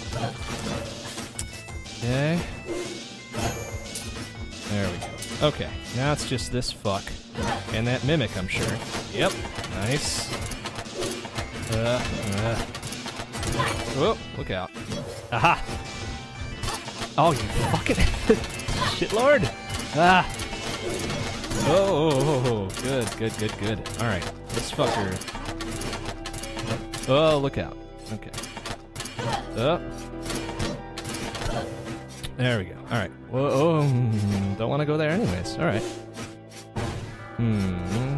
Speaker 1: Okay. There we go. Okay, now it's just this fuck. And that mimic, I'm sure. Yep. Nice. Uh, uh. Oh, look out. Aha! Oh, you fucking shitlord! Ah! Oh, oh, oh, oh, good, good, good, good. Alright, this fucker. Oh, look out. Okay. Oh. There we go. Alright. Whoa, oh, mm, don't want to go there anyways. Alright. Hmm.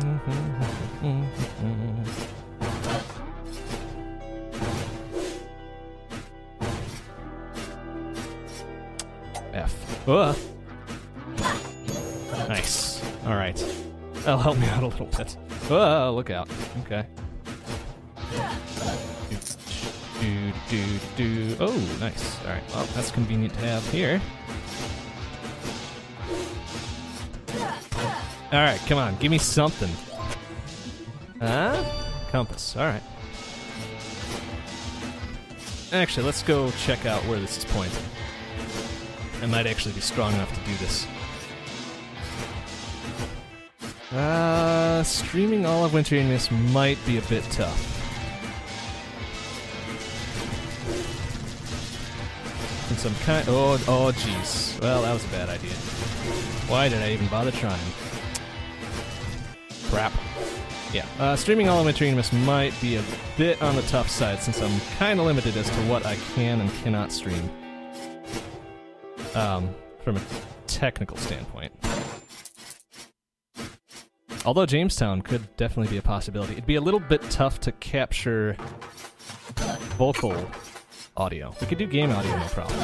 Speaker 1: F. Uh. Nice. Alright. That'll help me out a little bit. Oh, look out. Okay. Do, do, do. Oh, nice. Alright, well, that's convenient to have here. Alright, come on, give me something. Huh? Compass, alright. Actually, let's go check out where this is pointing. I might actually be strong enough to do this. Uh, streaming all of Winter in this might be a bit tough. Since I'm kind oh, oh jeez. Well, that was a bad idea. Why did I even bother trying? Crap. Yeah, uh, streaming all of Winter in this might be a bit on the tough side since I'm kind of limited as to what I can and cannot stream. Um, from a technical standpoint. Although Jamestown could definitely be a possibility. It'd be a little bit tough to capture vocal audio. We could do game audio, no problem.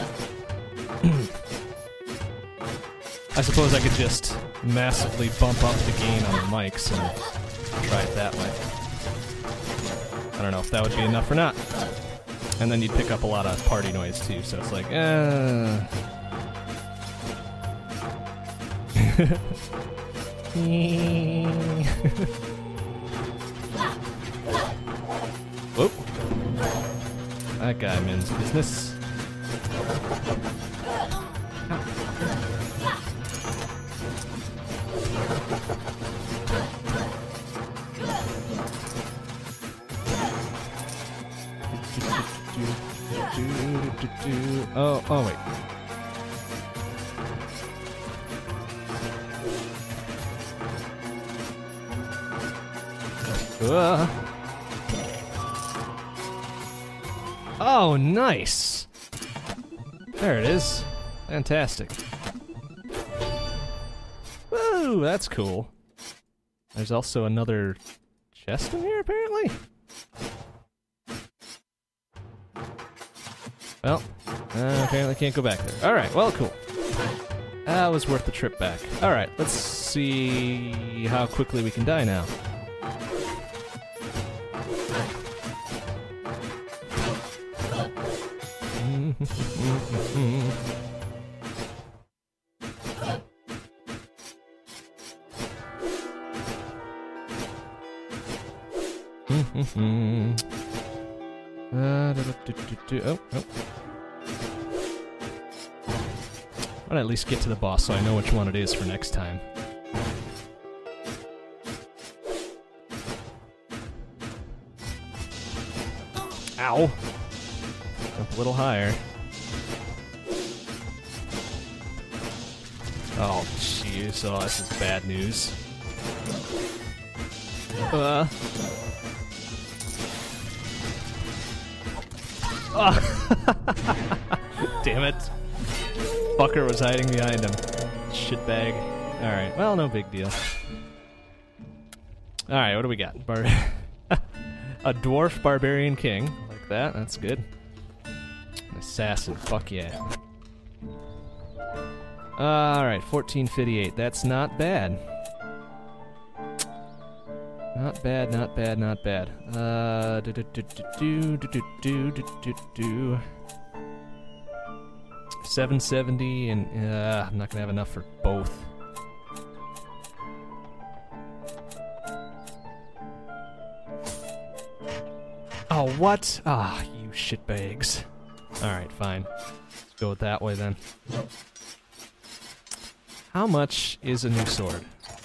Speaker 1: I suppose I could just massively bump up the gain on the mics and try it that way. I don't know if that would be enough or not. And then you'd pick up a lot of party noise too, so it's like, uh... Whoop. That guy means business. Oh, oh wait. Uh. Oh, nice! There it is. Fantastic. Woo, that's cool. There's also another chest in here, apparently? Well, uh, apparently can't go back there. Alright, well, cool. That was worth the trip back. Alright, let's see how quickly we can die now. uh, do, do, do, do. Oh, oh. I want to at least get to the boss so I know which one it is for next time. Ow! Jump a little higher. Oh, jeez. Oh, this is bad news. Uh. Oh. Damn it. Fucker was hiding behind him. Shitbag. Alright, well, no big deal. Alright, what do we got? Bar A dwarf barbarian king. Like that, that's good. An assassin, fuck yeah. Alright, fourteen fifty-eight. That's not bad. Not bad, not bad, not bad. Uh, do do do do do do do do do do. seven seventy, and uh, I'm not gonna have enough for both. Oh, what? Ah, you shitbags. Alright, fine. Let's go with that way then. How much is a new sword?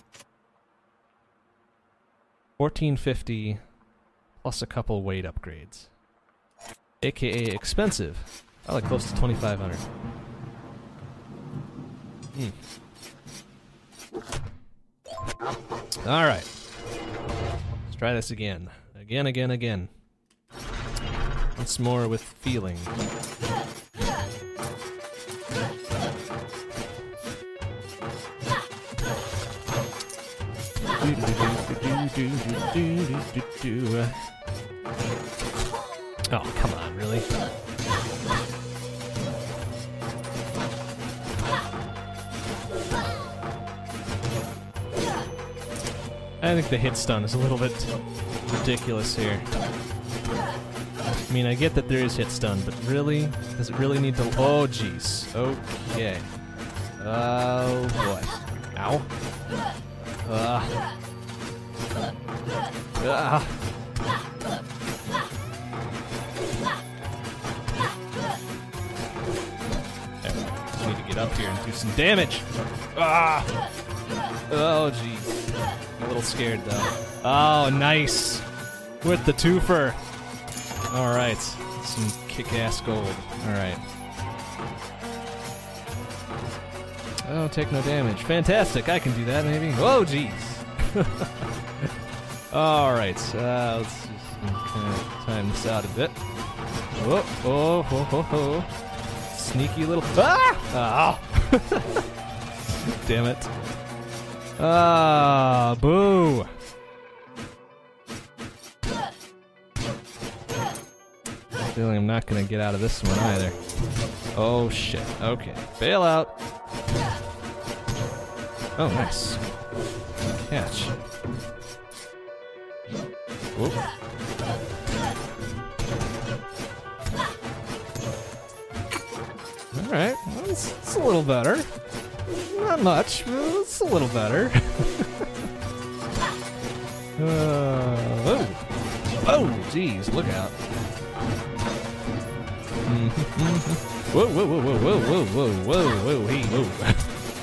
Speaker 1: fourteen fifty plus a couple weight upgrades. A K A expensive. Probably close to twenty-five hundred. Hmm. Alright. Let's try this again. Again, again, again. Once more with feeling. Oh, come on, really? I think the hit stun is a little bit ridiculous here. I mean, I get that there is hit stun, but really? Does it really need to... Oh, jeez. Okay. Oh, boy. Ow. Ah. Ah. There. Just need to get up here and do some damage. Ah. Oh, jeez. I'm a little scared, though. Oh, nice. With the twofer. Alright. Some kick-ass gold. Alright. Oh, take no damage. Fantastic. I can do that, maybe. Oh, jeez. Alright. Uh, let's just kind of time this out a bit. Oh, oh, oh, oh, oh. Sneaky little... Ah! Oh. Damn it. Ah, boo. Feeling I'm not gonna get out of this one either. Oh shit. Okay. Bail out. Oh, nice. Catch. Whoop. Alright. Well, it's, it's a little better. Not much, but it's a little better. uh, oh. Oh, jeez. Look out. Whoa, whoa, whoa, whoa, whoa, whoa, whoa, whoa, whoa, hey, whoa.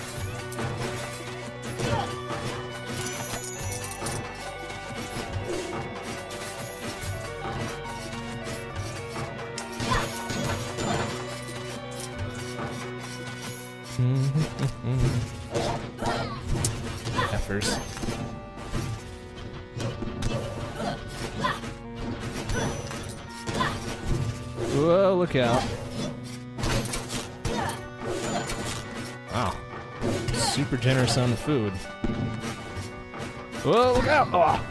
Speaker 1: Effers. Whoa, look out. Wow. Super generous on the food. Whoa, look out! Oh.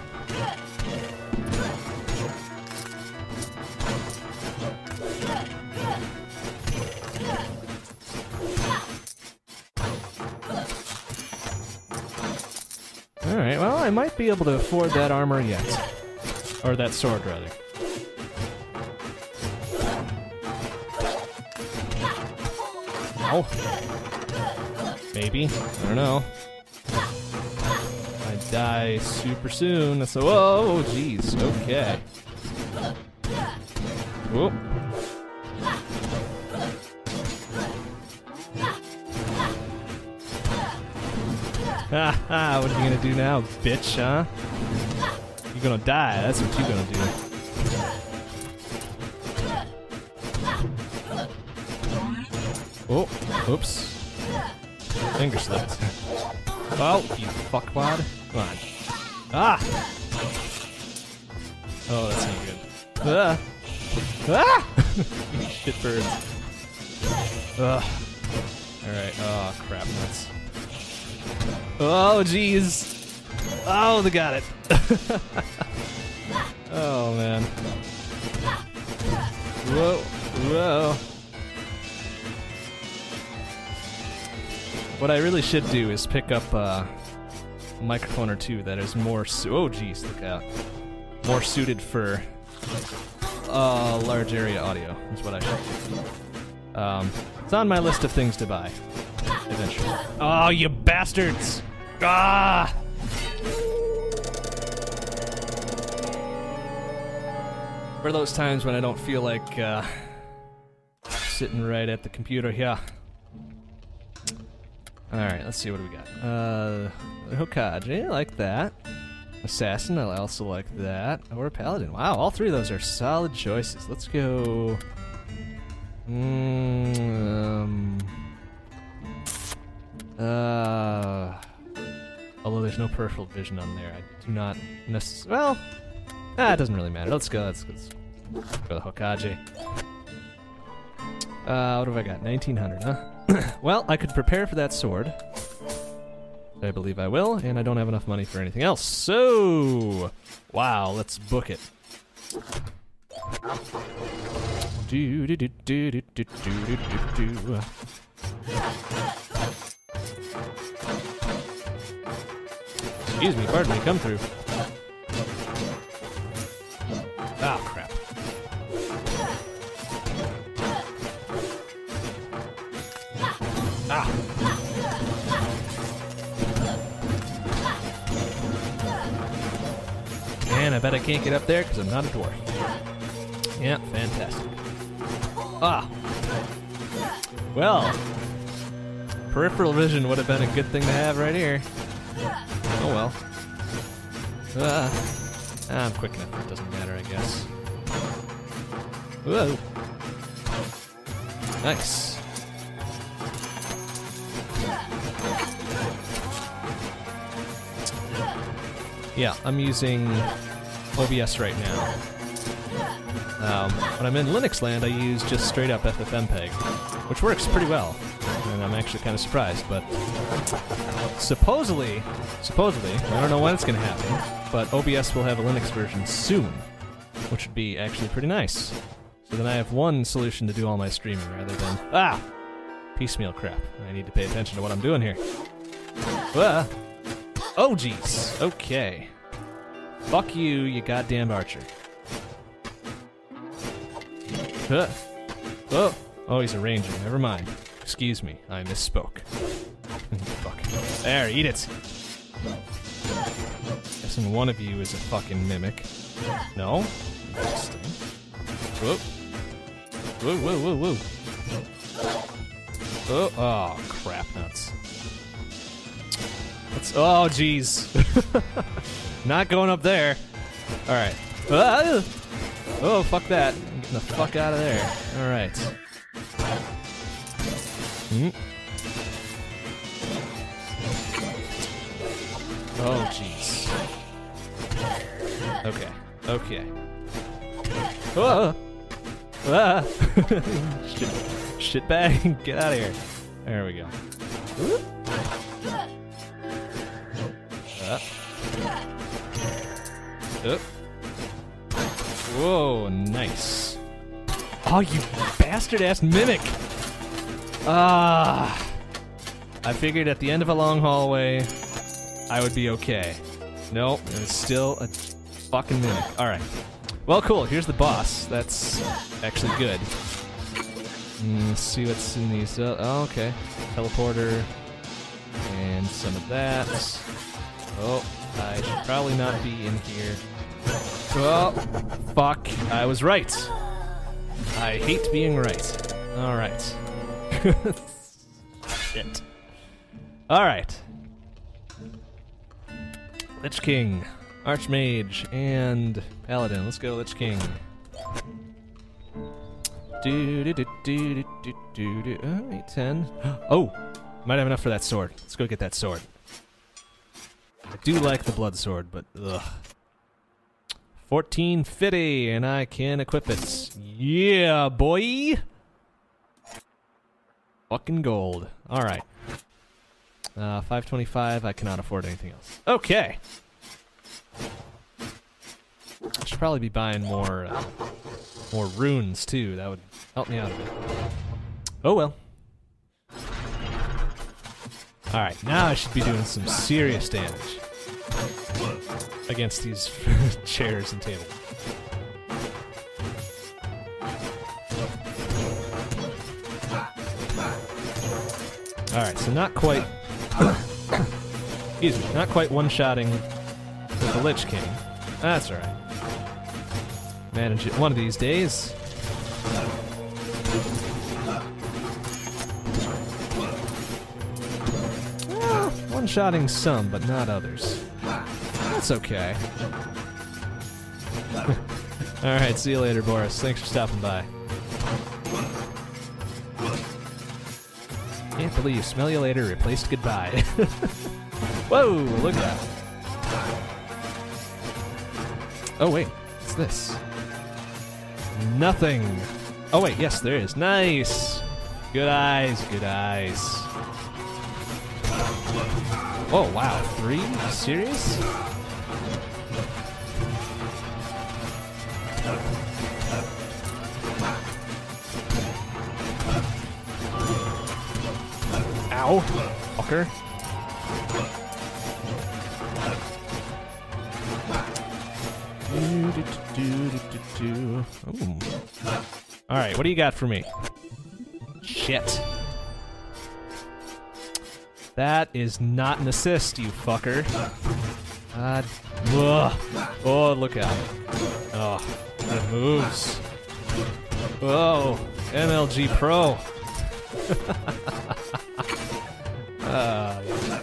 Speaker 1: Alright, well, I might be able to afford that armor yet. Or that sword, rather. Ow. Maybe. I don't know. I die super soon, so... Whoa, jeez. Okay. Whoop. Ha ha, what are you gonna do now, bitch, huh? You're gonna die, that's what you're gonna do. Oh, oops. Finger slipped. Oh, you fuckwad. Come on. Ah! Oh, that's not good. Ah! Ah! Shit birds. Ugh. Alright, oh, crap nuts. Oh, jeez. Oh, they got it. Oh, man. Whoa, whoa. What I really should do is pick up uh, a microphone or two that is more su- oh, jeez, look out. More suited for uh, large area audio, is what I should do. Um, it's on my list of things to buy. Eventually. Oh, you bastards! Ah! For those times when I don't feel like uh, sitting right at the computer here. Alright, let's see what do we got. Uh, Hokage, I like that. Assassin, I also like that. Or a Paladin. Wow, all three of those are solid choices. Let's go... Mm, um... Uh, although there's no peripheral vision on there, I do not necessarily. Well, ah, it doesn't really matter. Let's go. Let's, let's go to Hokage. Uh, what have I got? nineteen hundred, huh? Well, I could prepare for that sword. I believe I will, and I don't have enough money for anything else. So, wow, let's book it. Do do do do do do do do do. Excuse me, pardon me, come through. Ah, crap. Ah! Man, I bet I can't get up there because I'm not a dwarf. Yeah, fantastic. Ah! Well, peripheral vision would have been a good thing to have right here. Oh well. Ah, I'm quick enough, it doesn't matter, I guess. Whoa. Nice. Yeah, I'm using O B S right now. Um, when I'm in Linux land, I use just straight up F F mpeg, which works pretty well. And I'm actually kind of surprised, but supposedly, supposedly, I don't know when it's going to happen, but O B S will have a Linux version soon, which would be actually pretty nice. So then I have one solution to do all my streaming rather than, ah, piecemeal crap. I need to pay attention to what I'm doing here. Ah. Oh, jeez. Okay. Fuck you, you goddamn archer. Huh. Oh. Oh, he's a ranger. Never mind. Excuse me, I misspoke. Fuck. There, eat it. Guessing one of you is a fucking mimic. No? Interesting. Whoa. Whoa, whoa, whoa, whoa. Oh, oh, crap nuts. Let's, oh, jeez. Not going up there. Alright. Ah! Oh, fuck that. I'm getting the fuck out of there. Alright. Hmm. Oh, jeez. Okay. Okay. Whoa! Ah! Shit. Shit bag. Get out of here. There we go. Uh. Uh. Whoa, nice. Oh, you bastard-ass mimic! Ah! I figured at the end of a long hallway, I would be okay. Nope, it's still a fucking minute. Alright. Well, cool. Here's the boss. That's actually good. Mm, let's see what's in these. Uh, oh, okay. Teleporter. And some of that. Oh, I should probably not be in here. Oh, fuck. I was right. I hate being right. Alright. Shit. Alright. Lich King, Archmage, and Paladin. Let's go Lich King. Do do do do do do do. Oh, eight ten. Oh, might have enough for that sword. Let's go get that sword. I do like the blood sword, but ugh. fourteen fifty, and I can equip it. Yeah, boy. Fucking gold. All right. Uh, five twenty-five. I cannot afford anything else. Okay. I should probably be buying more, uh, more runes too. That would help me out a bit. Oh well. All right. Now I should be doing some serious damage against these chairs and tables. All right. So not quite. Excuse me, not quite one-shotting with the Lich King. That's alright. Manage it one of these days. Well, one-shotting some, but not others. That's okay. Alright, see you later, Boris. Thanks for stopping by. Can't believe smell you later replaced goodbye. Whoa, look at that. Oh wait, what's this? Nothing. Oh wait, yes there is. Nice. Good eyes, good eyes. Oh wow, three? Serious? Ow, fucker. Do, do, do, do, do, do. Alright, what do you got for me? Shit. That is not an assist, you fucker. God. Ugh. Oh, look out. Oh, it moves. Oh, M L G Pro. Uh, yeah.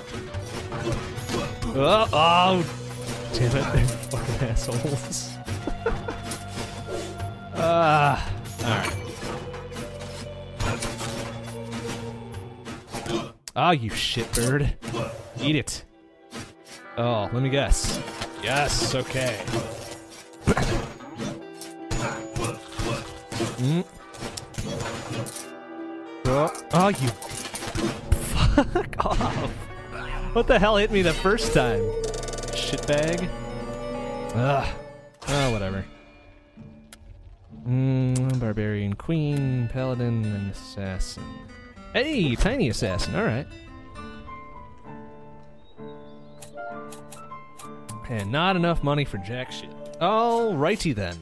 Speaker 1: oh, oh, damn it, fucking assholes. Ah, uh, alright. Ah, you shitbird. Eat it. Oh, let me guess. Yes, okay. mm. oh, oh, you. Fuck off. What the hell hit me the first time? Shitbag. Ugh. Oh, whatever. Mm, Barbarian Queen, Paladin, and Assassin. Hey, tiny assassin, alright. And not enough money for jack shit. Alrighty then.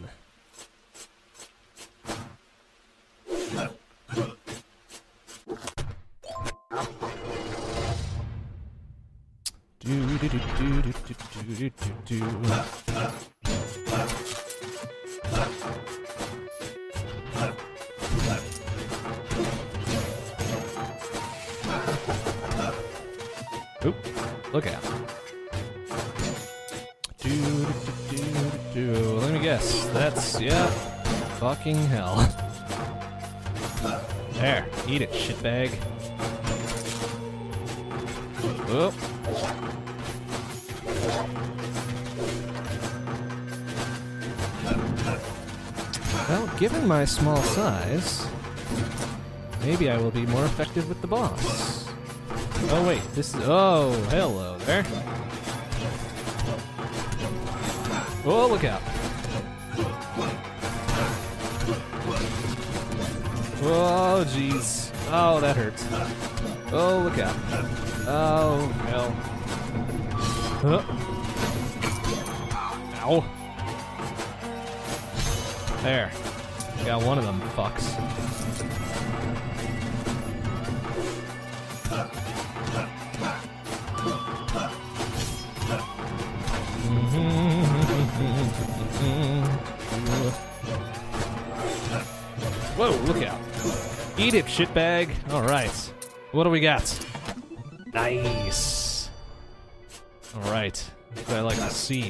Speaker 1: Do do do do do do do do do. Oop! Look out! Do do do do do. Let me guess. That's yeah. Fucking hell. There, eat it, shitbag. Oop. Well, given my small size, maybe I will be more effective with the boss. Oh wait, this is... Oh, hello there. Oh, look out. Oh, jeez. Oh, that hurts. Oh, look out. Oh, hell. Uh. Ow. There. Got one of them fucks. Whoa, look out. Eat it, shitbag. Alright. What do we got? Nice. Alright. That's what I like to see.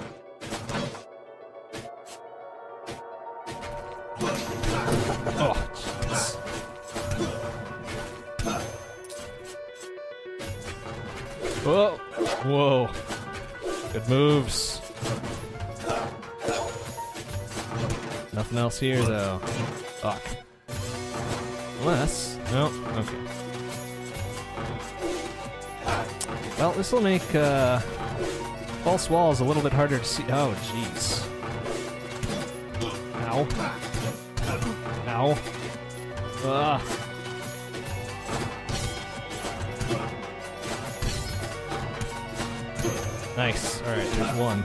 Speaker 1: Oh, jeez. Whoa. Whoa. Good moves. Nothing else here, though. Fuck. Unless... No. Okay. Well, this will make uh, false walls a little bit harder to see. Oh, jeez. Ow. Ow. Ugh. Nice. Alright, there's one.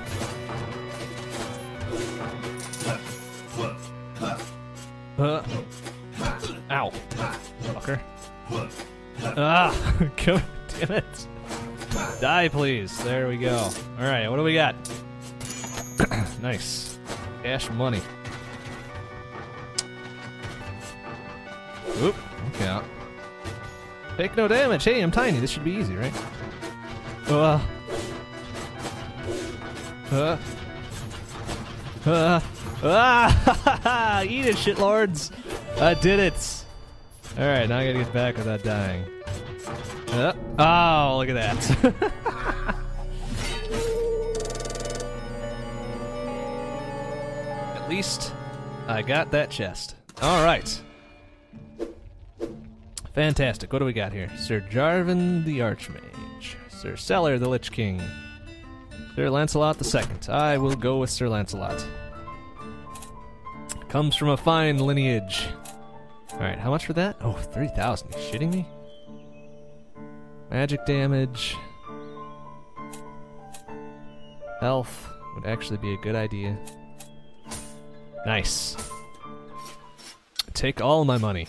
Speaker 1: Uh. Ow. Fucker. Ah! God damn it. Die, please. There we go. Alright, what do we got? Nice. Cash money. Oop. Look out. Take no damage. Hey, I'm tiny. This should be easy, right? Uh. Uh. Uh. Ah! Eat it, shitlords! I did it! Alright, now I gotta get back without dying. Uh, oh, look at that. At least I got that chest. Alright. Fantastic. What do we got here? Sir Jarvan the Archmage. Sir Seller the Lich King. Sir Lancelot the Second. I will go with Sir Lancelot. Comes from a fine lineage. Alright, how much for that? Oh, three thousand. You shitting me? Magic damage. Health would actually be a good idea. Nice. Take all my money.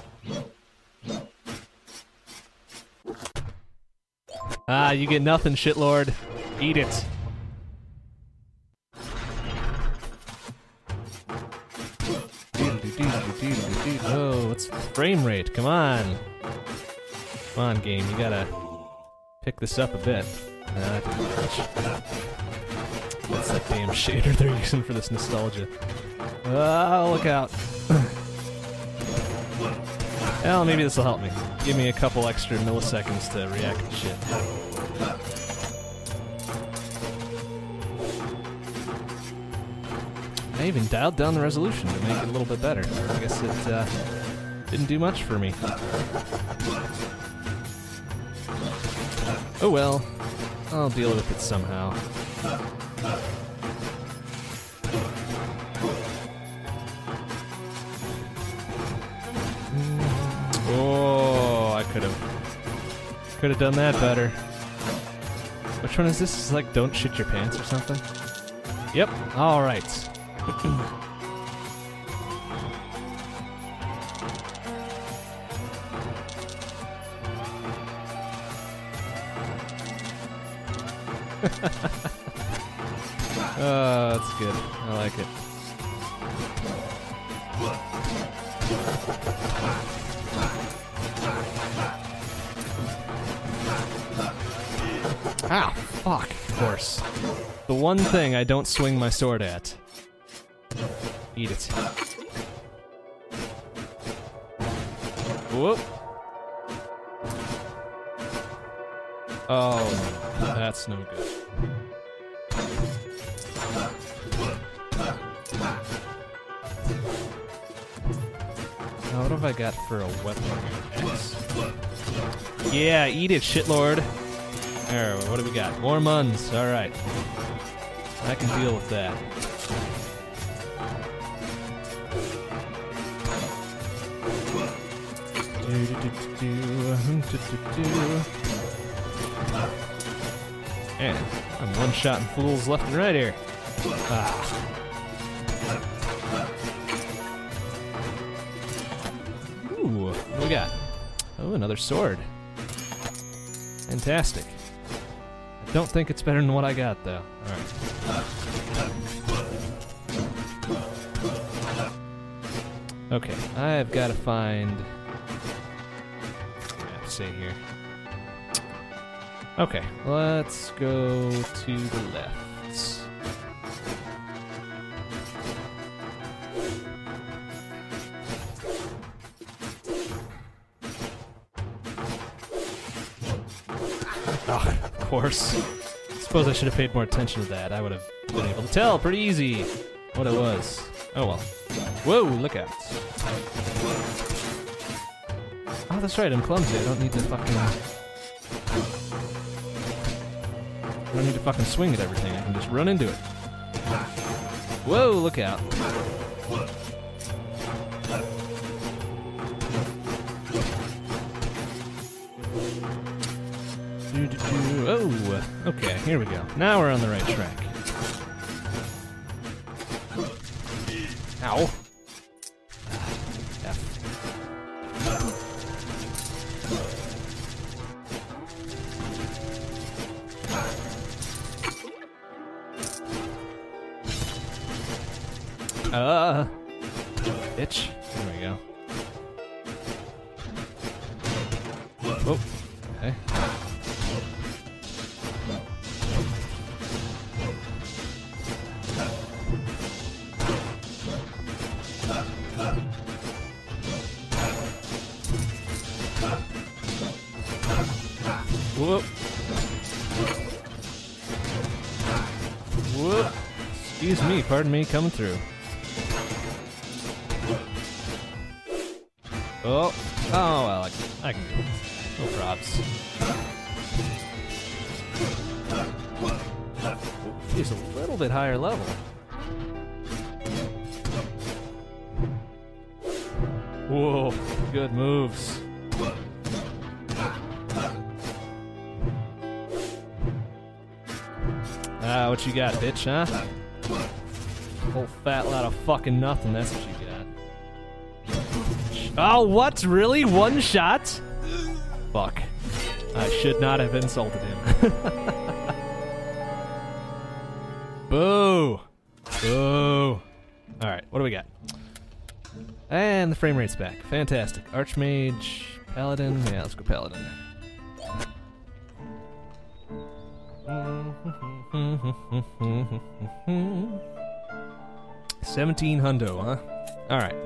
Speaker 1: Ah, you get nothing, shitlord. Eat it. Oh, what's frame rate? Come on. Come on, game. You gotta pick this up a bit. Nah, that didn't do much. That's that damn shader they're using for this nostalgia. Oh, look out. Well, maybe this will help me. Give me a couple extra milliseconds to react to shit. I even dialed down the resolution to make it a little bit better. I guess it uh, didn't do much for me. Oh well, I'll deal with it somehow. Oh, I could have, could have done that better. Which one is this? It's like don't shit your pants or something? Yep. All right. Oh, that's good. I like it. Ah, fuck, of course. The one thing I don't swing my sword at. Eat it. Whoop. Oh, no, that's no good. Now, what have I got for a weapon? X. Yeah, eat it, shitlord. There, what do we got? More muns. Alright. I can deal with that. Man, I'm one-shotting fools left and right here. Ah. Ooh, what do we got? Oh, another sword. Fantastic. I don't think it's better than what I got, though. Alright. Okay, I've got to find... I have to say here. Okay, let's go to the left. Oh, of course. I suppose I should have paid more attention to that. I would have been able to tell pretty easy what it was. Oh well. Whoa, look out. Oh, that's right, I'm clumsy. I don't need to fucking... I don't need to fucking swing at everything. I can just run into it. Whoa, look out. Oh, okay, here we go. Now we're on the right track. Ow. F. Uh, bitch. There we go. Oh, okay. Whoop. Whoop. Excuse me, pardon me, coming through. Oh. Oh, well, I, I can do this. No props. He's a little bit higher level. Whoa, good moves. Ah, what you got, bitch, huh? Whole fat lot of fucking nothing, that's what you got. Oh, what? Really? One shot? Fuck. I should not have insulted him. Boo! Boo! Alright, what do we got? And the frame rate's back. Fantastic. Archmage, Paladin. Yeah, let's go Paladin. Seventeen hundo, huh? All right.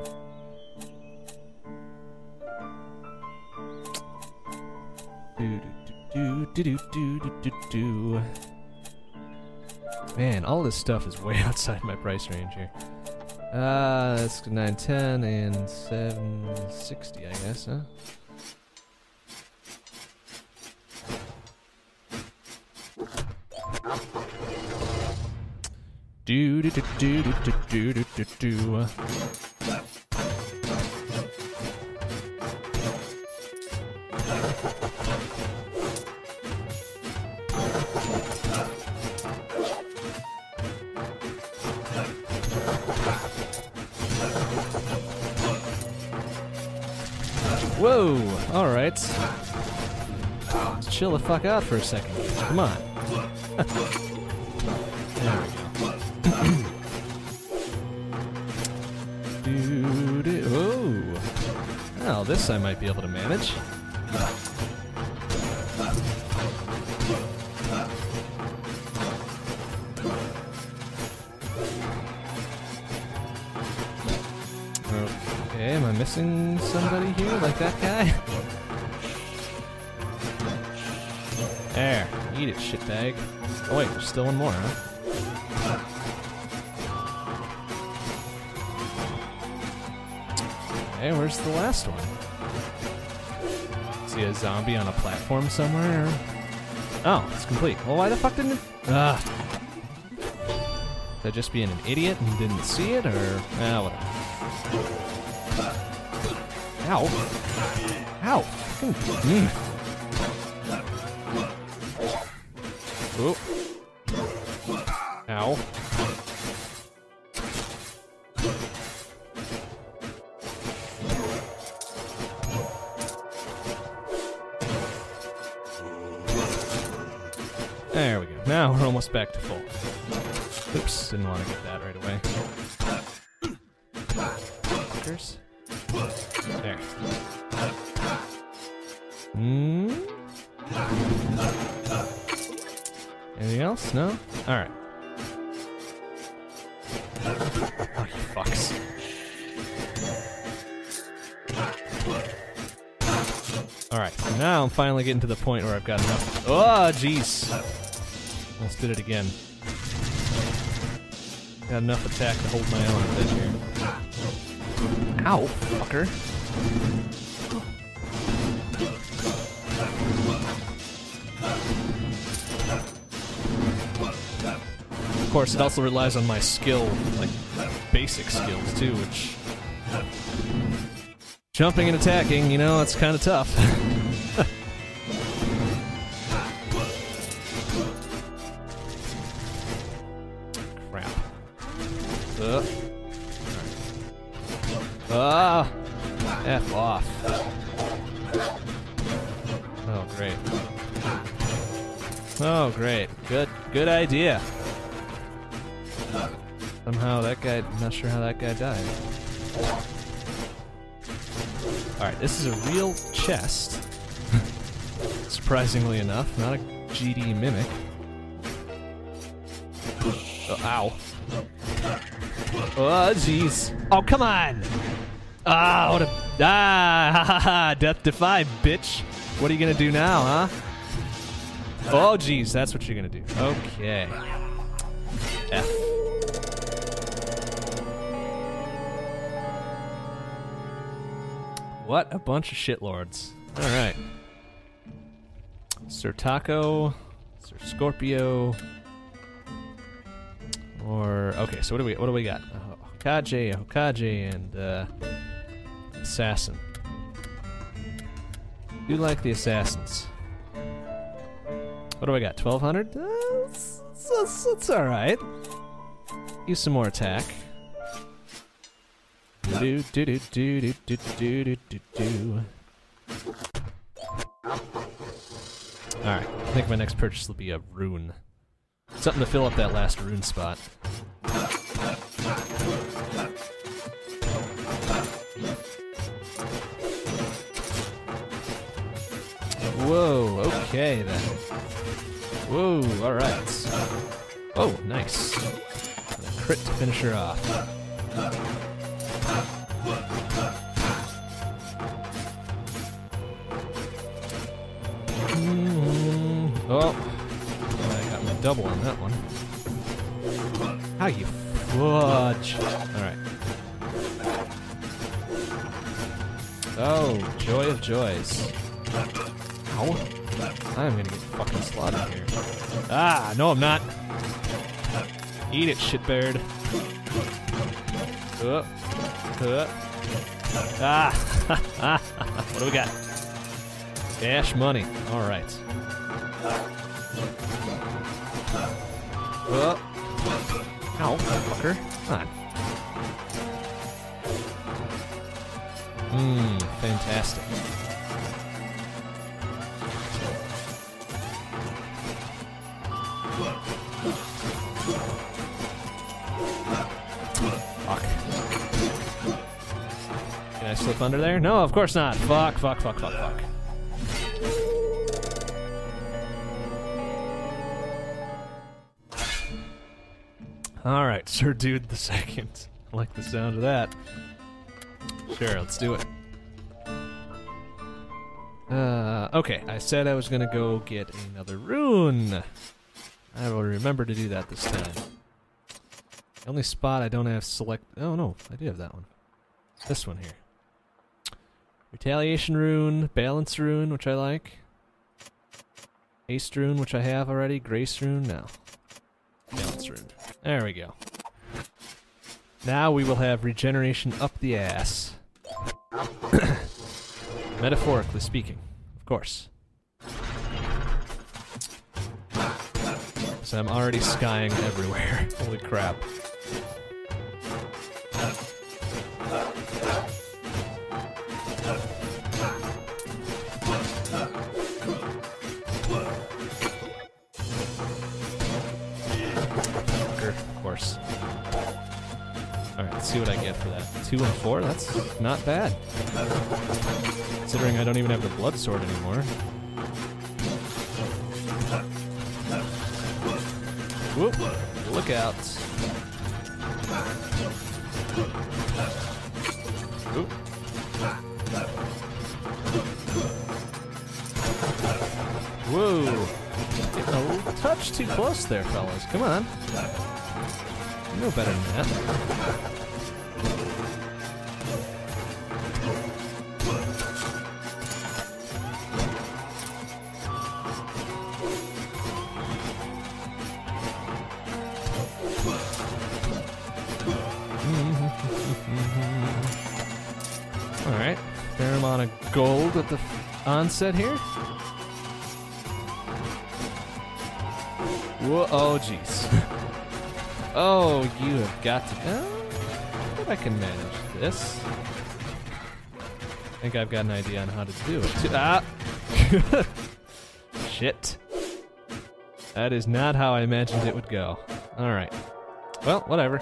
Speaker 1: Do do do do do do do do. Man, all this stuff is way outside my price range here. Uh, that's nine ten and seven sixty, I guess, huh? Do do do do do do do do do. Whoa! All right. Let's chill the fuck out for a second. Come on. There we go. Dude, oh. Well, this I might be able to manage. Okay, am I missing somebody here, like that guy? There, eat it, shitbag. Oh wait, there's still one more, huh? Hey, where's the last one? See a zombie on a platform somewhere? Or... Oh, it's complete. Well, why the fuck didn't it... Ah. Did I just being an idiot and didn't see it, or... Ah, whatever. Ow. Ow. Mm. Ooh. Ow. There we go. Now we're almost back to full. Oops, didn't want to get that right away. Fuckers. There. Hmm. Anything else? No? Alright. Oh, you fucks. Alright, so now I'm finally getting to the point where I've got enough. Oh, jeez. Almost did it again. Got enough attack to hold my own a bit here. Ow, fucker. Of course, it also relies on my skill, like basic skills too, which jumping and attacking, you know, it's kind of tough. Crap. Uh. Ah! F off. Oh, great. Oh, great. Good, good idea. Somehow that guy, I'm not sure how that guy died. Alright, this is a real chest. Surprisingly enough, not a G D mimic. Oh, ow. Oh, jeez. Oh, come on! Ah, what a... Ah, ha ha ha! Death defy, bitch! What are you gonna do now, huh? Oh, jeez, that's what you're gonna do. Okay. F. What a bunch of shitlords. Alright. Sir Taco, Sir Scorpio, or... Okay, so what do we, what do we got? Uh, Hokage, Hokage, and, uh... Assassin. Do like the assassins. What do I got? twelve hundred? Uh, it's, it's, it's alright. Use some more attack. Do do do do do do do do do do. Alright, I think my next purchase will be a rune. Something to fill up that last rune spot. Whoa, okay then. Whoa, alright. Oh, nice. A crit to finish her off. Mm, oh, I got my double on that one. How you fudge? Alright. Oh, joy of joys. Ow. I'm gonna get fucking slaughtered here. Ah, no I'm not. Eat it, shitbird. Uh, uh. Ah! What do we got? Cash money. Alright. Uh. Ow, fucker. Come on. Mmm, fantastic. Fuck. Can I slip under there? No, of course not. Fuck, fuck, fuck, fuck, fuck. Alright, Sir Dude the Second. I like the sound of that. Sure, let's do it. Uh, okay, I said I was gonna go get another rune. I will remember to do that this time. The only spot I don't have select... Oh no, I do have that one. This one here. Retaliation rune, balance rune, which I like. Haste rune, which I have already. Grace rune, no. Balance rune. There we go. Now we will have regeneration up the ass. Metaphorically speaking, of course. because I'm already skying everywhere. Holy crap. Of course. Alright, let's see what I get for that. Two and four? That's not bad. Considering I don't even have the blood sword anymore. Whoop! Look out. Oop. Whoa! Getting a little touch too close there, fellas. Come on. You know better than that. Alright, fair amount of gold at the onset here. Whoa, oh jeez. Oh, you have got to... Oh, I think I can manage this. I think I've got an idea on how to do it. Too. Ah! Shit. That is not how I imagined it would go. Alright. Well, whatever.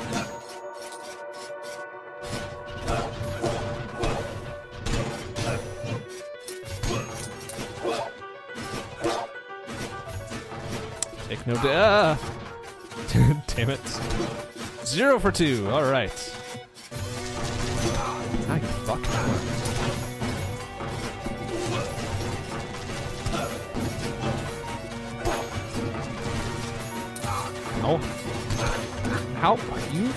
Speaker 1: Take no da- ah! Damn it. Zero for two, alright. Ah, you fuck. Oh. How are you?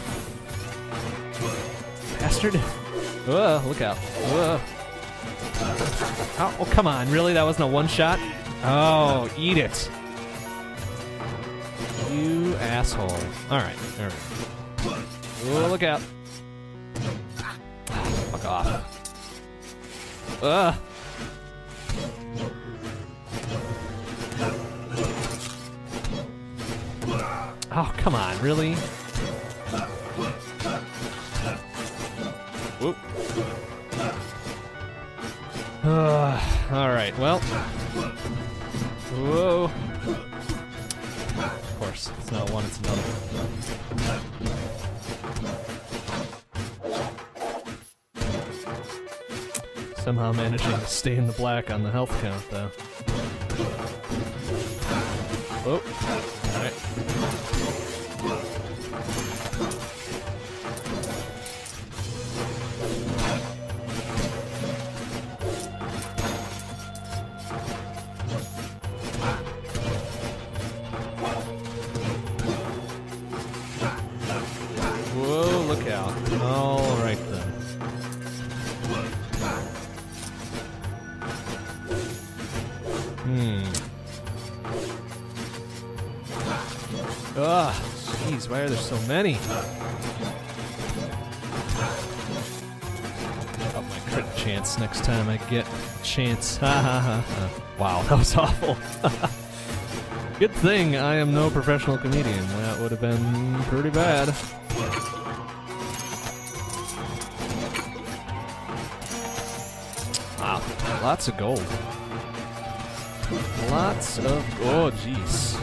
Speaker 1: Bastard. Whoa, look out. Whoa. Oh, oh, come on, really? That wasn't a one shot? Oh, eat it. You asshole. Alright, alright. Oh, look out. Fuck off. Ugh. Oh, come on, really? Whoop. Uh, Alright, well. Whoa. Of course, it's not one, it's another. Somehow managing to stay in the black on the health count, though. Oh, alright. Whoa, look out. Alright then. Hmm. Ugh, jeez, why are there so many? Up my crit chance next time I get a chance. Ha ha ha ha. Wow, that was awful. Good thing I am no professional comedian. That would have been pretty bad. Wow, lots of gold. Lots of... Oh, jeez.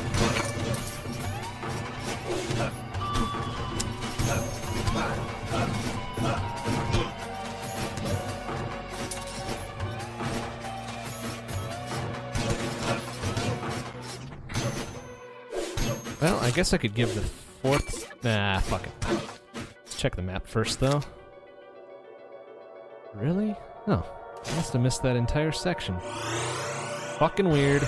Speaker 1: Well, I guess I could give the fourth... Nah, fuck it. Let's check the map first, though. Really? Oh, I must have missed that entire section. Fucking weird.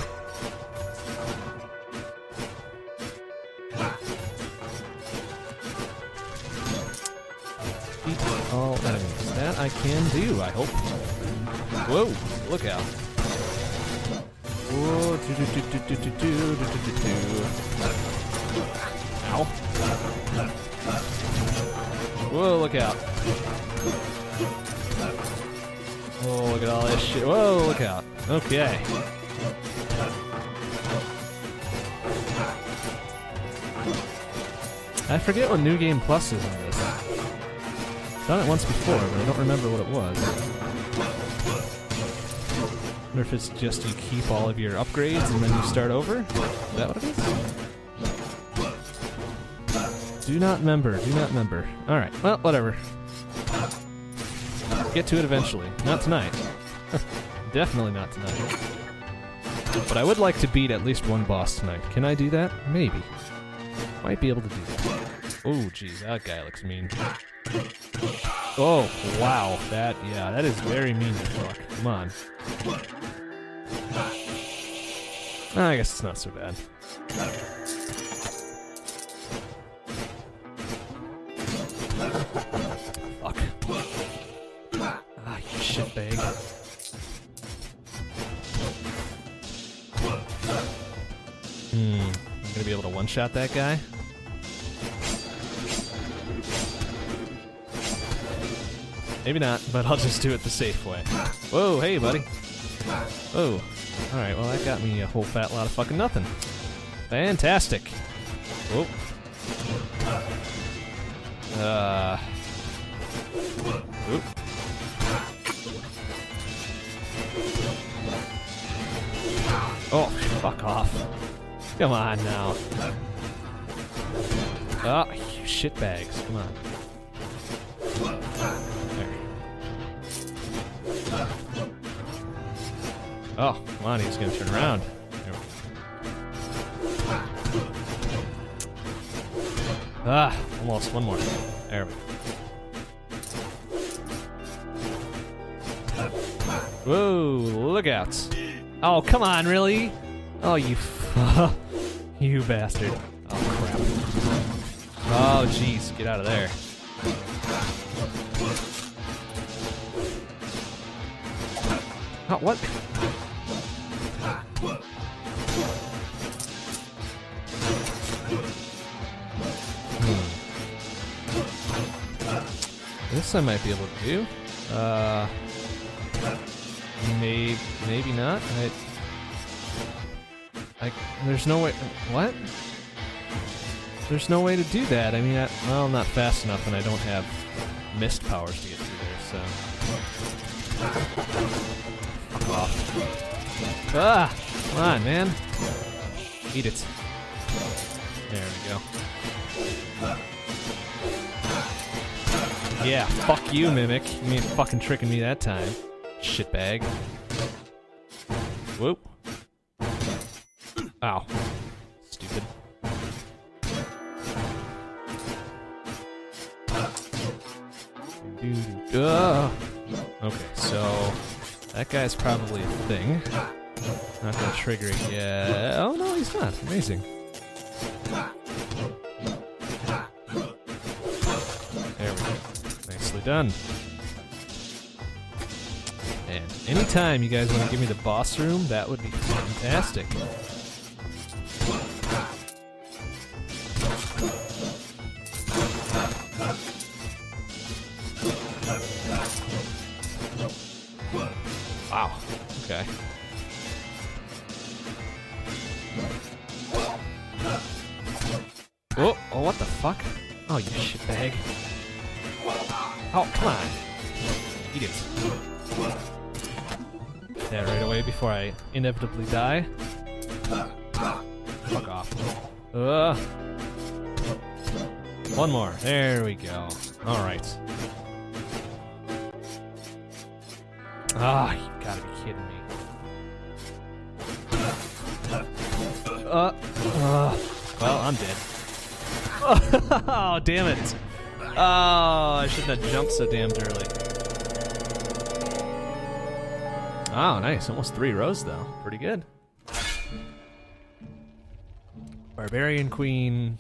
Speaker 1: Beat all enemies. That I can do, I hope. Whoa, look out. Whoa, do do do do do do do do do do. Ow. Whoa, look out. Whoa, look at all this shit. Whoa, look out. Okay. I forget what New Game Plus is on this. I've done it once before, but I don't remember what it was. I wonder if it's just you keep all of your upgrades and then you start over? Is that what it is? Do not remember, do not remember. Alright, well, whatever. Get to it eventually. Not tonight. Definitely not tonight. But I would like to beat at least one boss tonight. Can I do that? Maybe. Might be able to do that. Oh, geez, that guy looks mean. Oh, wow. That, yeah, that is very mean to fuck. Come on. I guess it's not so bad. Fuck. Ah, you shitbag. Hmm. I'm gonna be able to one-shot that guy? Maybe not, but I'll just do it the safe way. Whoa, hey, buddy. Oh. Alright, well, that got me a whole fat lot of fucking nothing. Fantastic. Whoa. Uh. Oop. Oh, fuck off. Come on now. Oh, you shitbags. Come on. Oh, come on, he's gonna turn around. There we go. Ah, almost. One more. There we go. Whoa, look out. Oh, come on, really? Oh, you f- you bastard. Oh, crap. Oh, jeez, get out of there. Oh, what? Hmm. This I might be able to do. Uh, maybe, maybe not. I, I, there's no way. What? There's no way to do that. I mean, I, well, I'm not fast enough, and I don't have mist powers to get through there. So. Fuck off. Ah! Come on, man. Eat it. There we go. Yeah, fuck you, Mimic. You ain't fucking tricking me that time. Shitbag. Whoop. Ow. Stupid. Uh, okay, so that guy's probably a thing. Not gonna trigger it yet. Oh no, he's not. Amazing. There we go. Nicely done. And anytime you guys want to give me the boss room, that would be fantastic. Wow. Okay. Oh, oh, what the fuck? Oh, you shitbag. Oh, come on. Eat it. That right away before I inevitably die. Fuck off. Uh. One more. There we go. Alright. Ah, you gotta be kidding me. Uh, uh, well, I'm dead. Oh, damn it. Oh, I shouldn't have jumped so damn early. Oh, nice. Almost three rows, though. Pretty good. Barbarian Queen,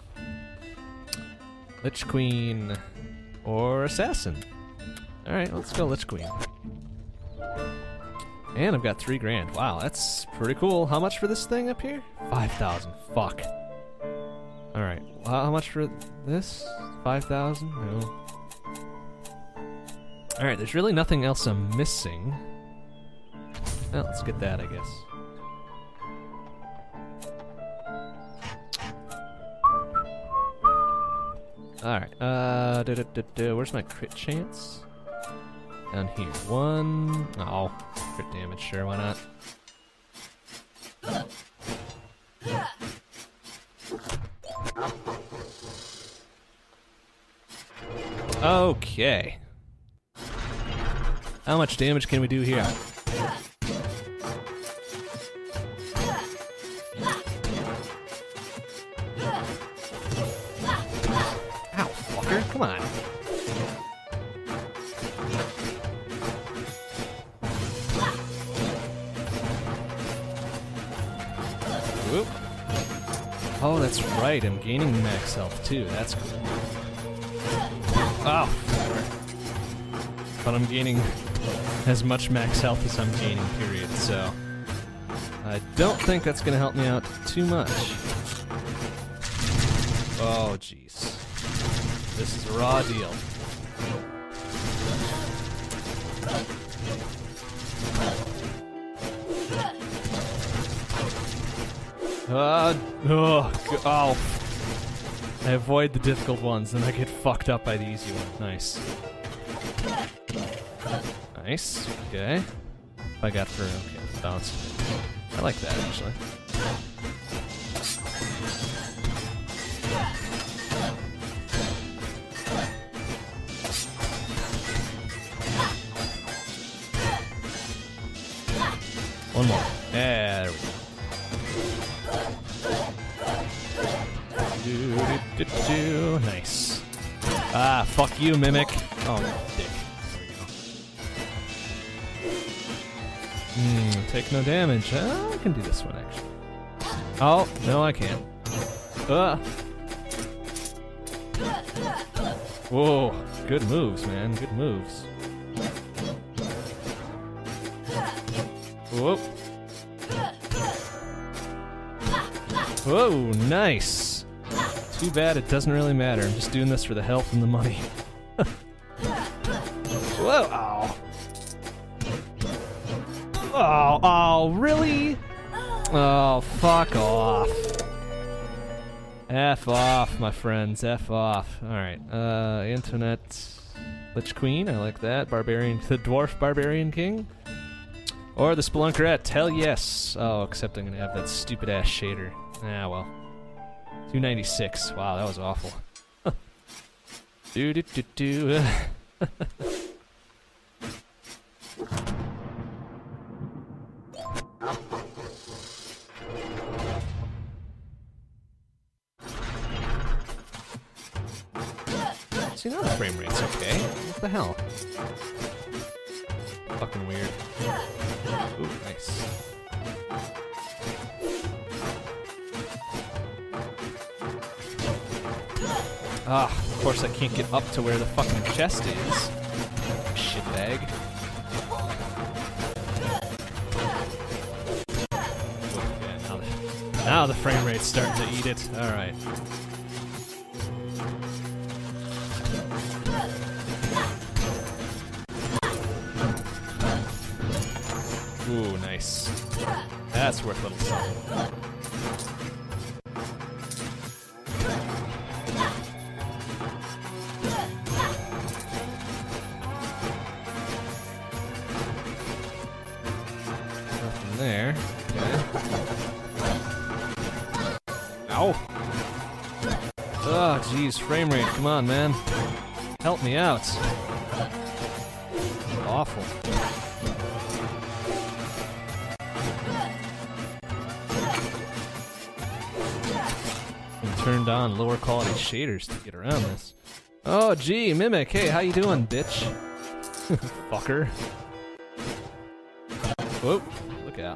Speaker 1: Lich Queen, or Assassin. Alright, let's go Lich Queen. And I've got three grand. Wow, that's pretty cool. How much for this thing up here? Five thousand. Fuck. Alright, well, how much for this? Five thousand? No. Alright, there's really nothing else I'm missing. Well, let's get that, I guess. Alright, uh, da, da, da, da. Where's my crit chance? Down here. One. Oh, crit damage, sure, why not? Okay. How much damage can we do here? Ow, fucker, come on. Whoop. Oh, that's right, I'm gaining max health too, that's cool. Oh, but I'm gaining as much max health as I'm gaining, period, so I don't think that's gonna help me out too much. Oh, jeez. This is a raw deal. Uh, oh, oh. I avoid the difficult ones, and I get fucked up by the easy one. Nice. Nice, okay. I got through, okay, bounce. I like that, actually. One more. There we go. Do, do, do, do. Nice. Ah, fuck you, Mimic. Oh, dick. Hmm, take no damage. Uh, I can do this one, actually. Oh, no, I can't. Uh. Whoa, good moves, man. Good moves. Whoa. Whoa, nice. Too bad it doesn't really matter. I'm just doing this for the health and the money. Whoa, ow. Oh, oh, really? Oh, fuck off. F off, my friends, F off. Alright, uh, Internet Lich Queen, I like that. Barbarian, the Dwarf Barbarian King. Or the Spelunkerette, hell yes. Oh, except I'm gonna have that stupid ass shader. Ah, well. two ninety-six, wow, that was awful. Do do do do. See, now the frame rate's okay. What the hell? Fucking weird. Ooh, nice. Ah, of course I can't get up to where the fucking chest is. Shitbag. Okay, now the, now the frame rate's starting to eat it. Alright. Ooh, nice. That's worth a little something. Nothing there. Okay. Ow! Oh, jeez, frame rate, come on, man. Help me out. Awful. Turned on lower quality shaders to get around this. Oh, gee, Mimic, hey, how you doing, bitch? Fucker. Whoa, look out.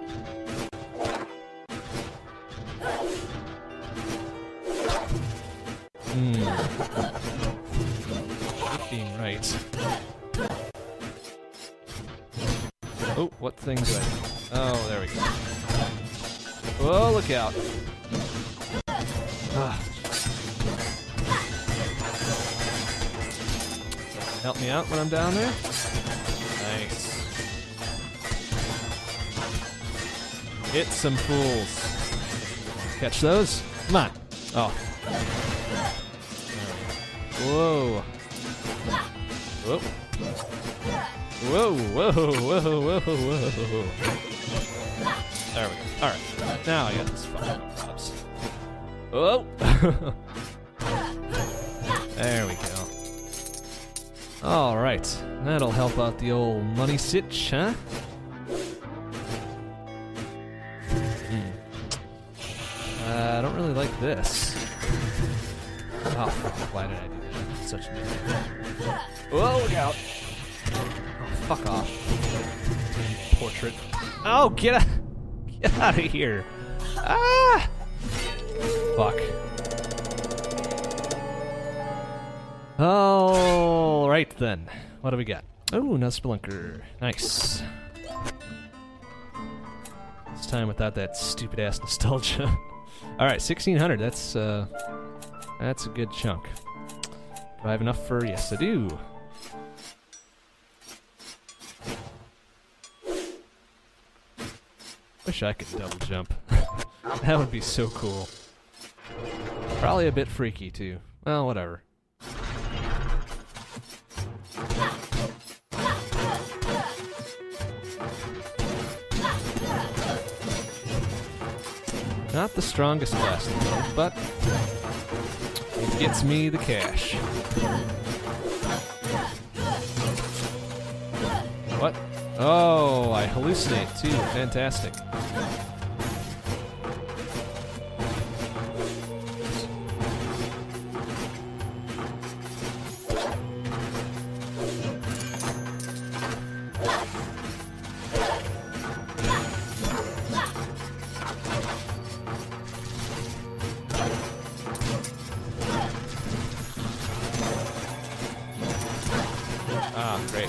Speaker 1: Hmm. Being right. Oh, what thing do I... Oh, there we go. Oh, look out. Ah. Help me out when I'm down there? Nice. Hit some fools. Catch those? Come on. Oh. Whoa. Whoa. Whoa, whoa, whoa, whoa, whoa. There we go. Alright. Now I got this fucking pops. Whoa. There we go. Alright. That'll help out the old money sitch, huh? Hmm. Uh, I don't really like this. Oh, fuck. Why did I do that? Such an idiot. Whoa, look out. Oh, fuck off. Portrait. Oh, get out. Get out of here. Ah! Fuck. All right, then. What do we got? Oh, another Spelunker. Nice. This time without that stupid-ass nostalgia. All right, sixteen hundred. That's, uh... That's a good chunk. Do I have enough for... Yes, I do. Wish I could double jump. That would be so cool. Probably a bit freaky, too. Well, whatever. Not the strongest class in the world, but it gets me the cash. What? Oh, I hallucinate too. Fantastic. Ah, great.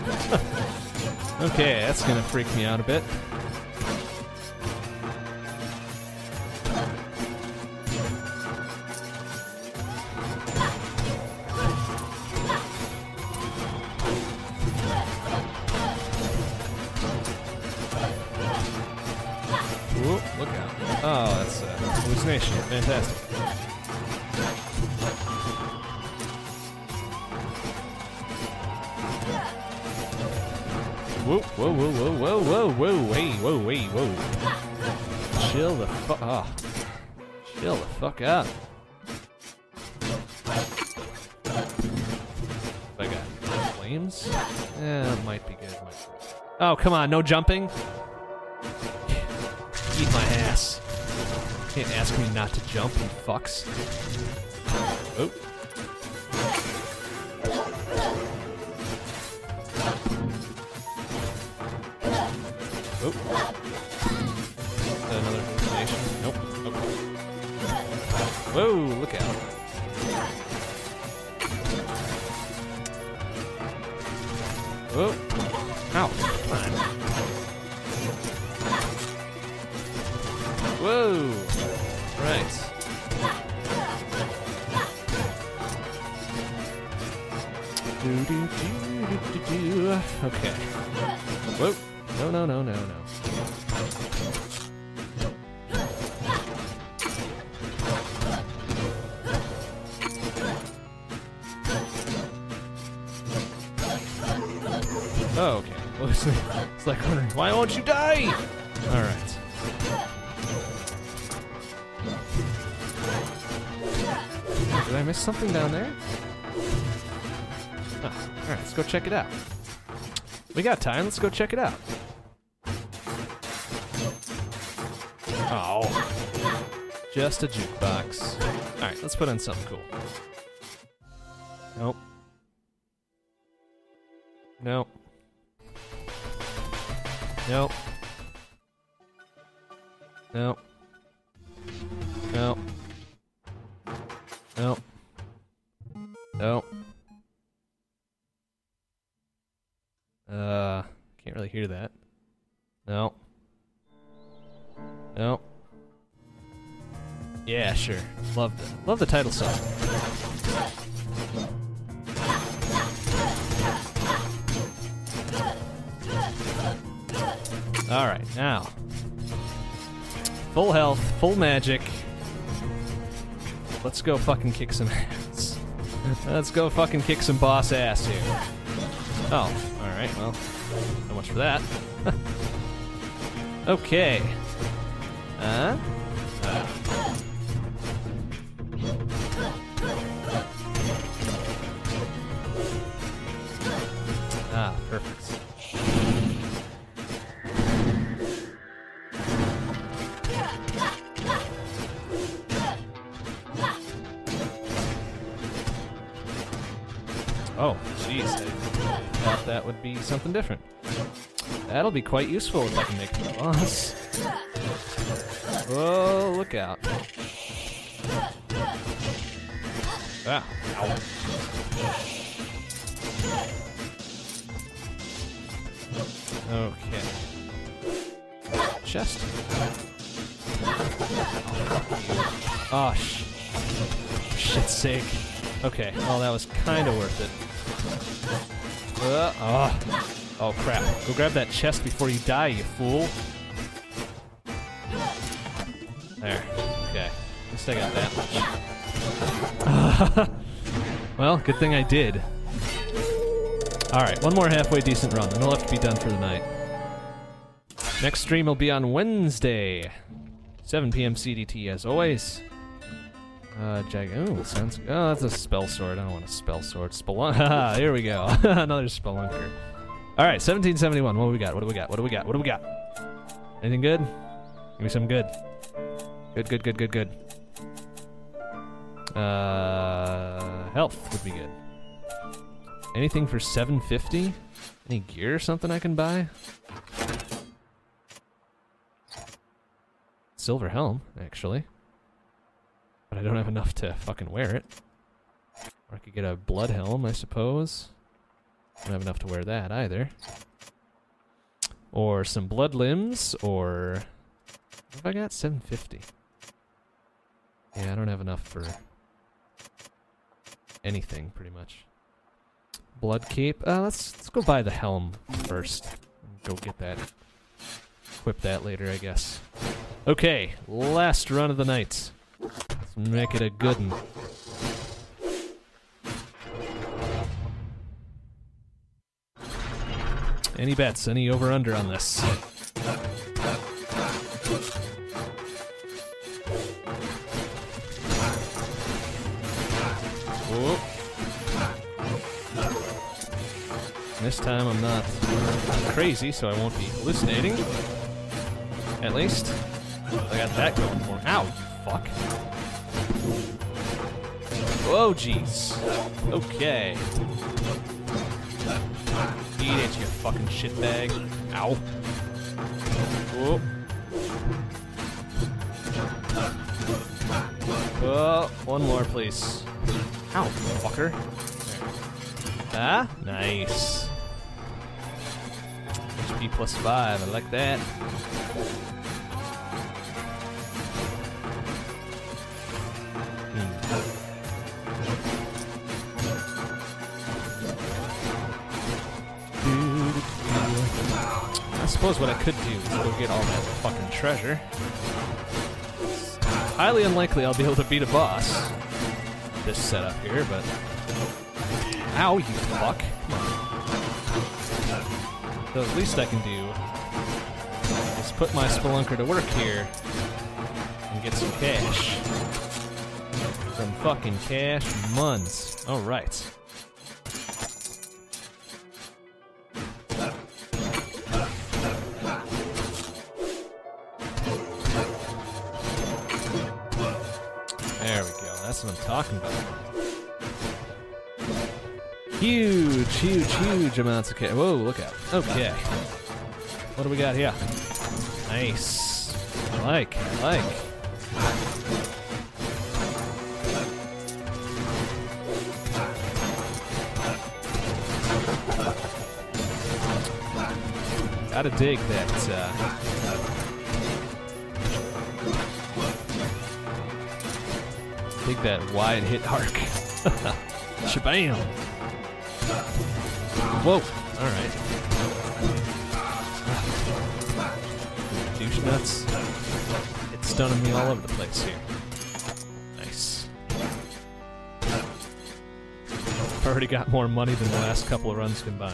Speaker 1: Okay, that's gonna freak me out a bit. Whoa, look out. Oh, that's a hallucination. Fantastic. Whoa, whoa, whoa, whoa, whoa, whoa, whoa, wait, whoa, wait, whoa. Chill the fuck, oh. Chill the fuck out. I got flames? Yeah, it might be good. Might be. Oh, come on, no jumping? Eat my ass. Can't ask me not to jump, you fucks. Oh. Oh. Is that another hallucination? Nope. Okay. Whoa, look out. Whoa. Ow. Come on. Whoa. Right. Do, do, do, do, do, do. Okay. Whoa. No, no, no, no, no. Oh, okay. Well, it's, it's like wondering, why won't you die? All right. Did I miss something down there? Oh, all right, let's go check it out. We got time. Let's go check it out. Oh, just a jukebox. All right, let's put in something cool. Nope. Nope. Nope. Nope. Nope. Nope. Nope. Uh, can't really hear that. No. No. Yeah, sure. Love the love the title song. All right, now. Full health, full magic. Let's go fucking kick some ass. Let's go fucking kick some boss ass here. Oh, alright, well, so much for that. Okay. Uh? uh. Ah, perfect. Oh, jeez, I thought that would be something different. That'll be quite useful if I can make the boss. Whoa, look out. Ah, ow. Okay. Chest. Oh, sh shit's sake. Okay, well that was kind of worth it. Uh, oh. oh crap. Go grab that chest before you die, you fool. There. Okay. At least I got that much. Well, good thing I did. Alright, one more halfway decent run, then we'll have to be done for the night. Next stream will be on Wednesday. seven P M C D T as always. Uh, Jag- ooh, sounds- oh, that's a spell sword. I don't want a spell sword. Spelunk- haha, here we go. Another spelunker. Alright, seventeen seventy-one. What do we got? What do we got? What do we got? What do we got? Anything good? Give me some good. Good, good, good, good, good. Uh, health would be good. Anything for seven fifty? Any gear or something I can buy? Silver helm, actually. But I don't have enough to fucking wear it. Or I could get a blood helm, I suppose. I don't have enough to wear that either. Or some blood limbs, or... What have I got? seven fifty. Yeah, I don't have enough for anything, pretty much. Blood cape. Uh, let's let's go buy the helm first. Go get that. Equip that later, I guess. Okay, last run of the night. Let's make it a good one. Any bets? Any over-under on this? Whoa. This time I'm not crazy, so I won't be hallucinating. At least. I got that going for me. Ow, you fuck. Whoa, jeez. Okay. Eat it, you fucking shitbag. Ow. Whoa. Oh, one more, please. Ow, fucker. There. Ah, nice. H P plus five, I like that. Hmm. I suppose what I could do is go get all that fucking treasure. It's highly unlikely I'll be able to beat a boss. This setup here, but... Ow, you fuck. Come on. So the least I can do is put my spelunker to work here and get some cash. Some fucking cash muns. Alright. There we go, that's what I'm talking about. Huge, huge, huge amounts of cash. Whoa, look out. Okay. What do we got here? Nice. I like, I like. Gotta dig that, uh... dig that wide hit arc. Shabam! Whoa! Alright. Douche nuts. It's stunning me all over the place here. Nice. already got more money than the last couple of runs combined.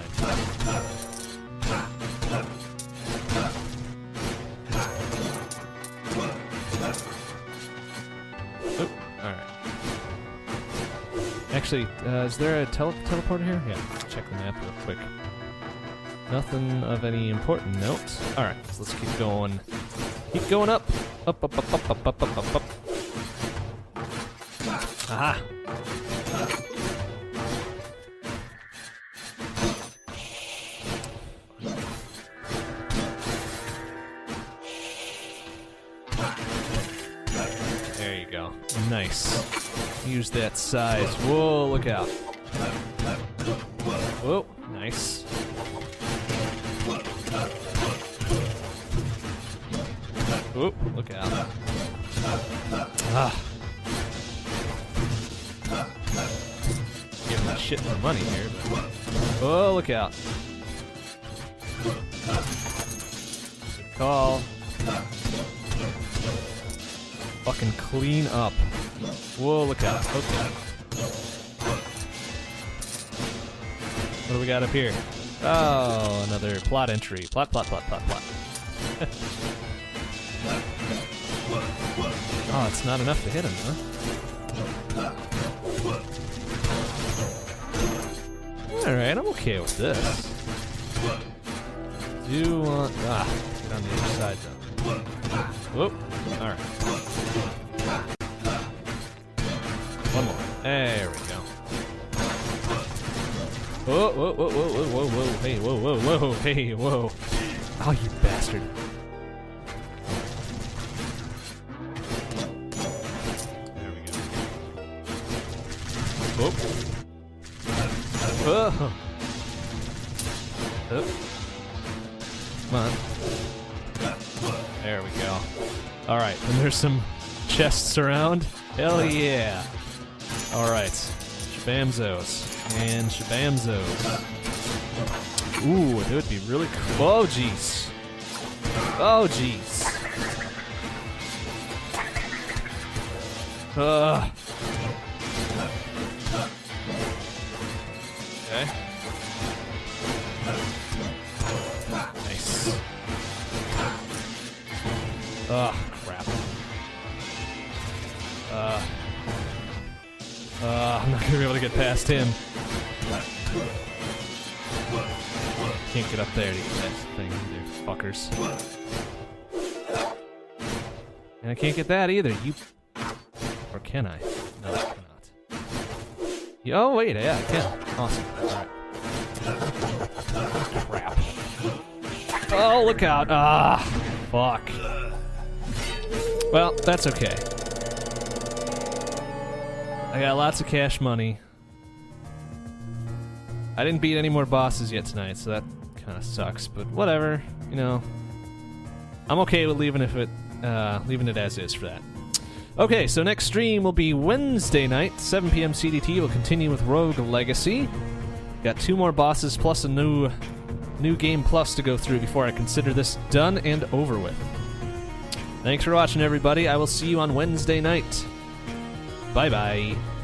Speaker 1: Oop, alright. Actually, uh, is there a tele teleporter here? Yeah, let's check the map real quick. Nothing of any important note. Alright, so let's keep going. Keep going up! Up, up, up, up, up, up, up, up, up. Aha! There you go. Nice. Use that size. Whoa, look out. Whoa, nice. Whoa, look out. Ah. Giving a shit for money here, but... Oh, look out. Good call. Fucking clean up. Whoa, look out. Okay. What do we got up here? Oh, another plot entry. Plot, plot, plot, plot, plot. Oh, it's not enough to hit him, huh? Alright, I'm okay with this. Do want... Ah, get on the other side, though. Whoop. Alright. One more. There we go. Whoa, whoa, whoa, whoa, whoa, whoa, whoa, hey, whoa, whoa, whoa, hey, whoa. Oh, you bastard. There we go. Whoop. Oh. Oh. Come on. There we go. Alright, and there's some chests around. Hell yeah. Alright. Shabamzos. And Shabamzos. Ooh, that would be really cool. Oh, jeez. Oh, jeez. Ugh. Okay. Nice. Ugh, crap. Uh, uh, I'm not gonna be able to get past him. Can't get up there to get that thing either, fuckers. And I can't get that either, you... Or can I? No, I cannot. Oh, wait, yeah, I can. Awesome. Alright. Crap. Oh, look out. Ah, fuck. Well, that's okay. I got lots of cash money. I didn't beat any more bosses yet tonight, so that kind of sucks, but whatever, you know. I'm okay with leaving it, uh, leaving it as is for that. Okay, so next stream will be Wednesday night, seven p m C D T. We'll continue with Rogue Legacy. Got two more bosses plus a new, new game plus to go through before I consider this done and over with. Thanks for watching, everybody. I will see you on Wednesday night. Bye-bye.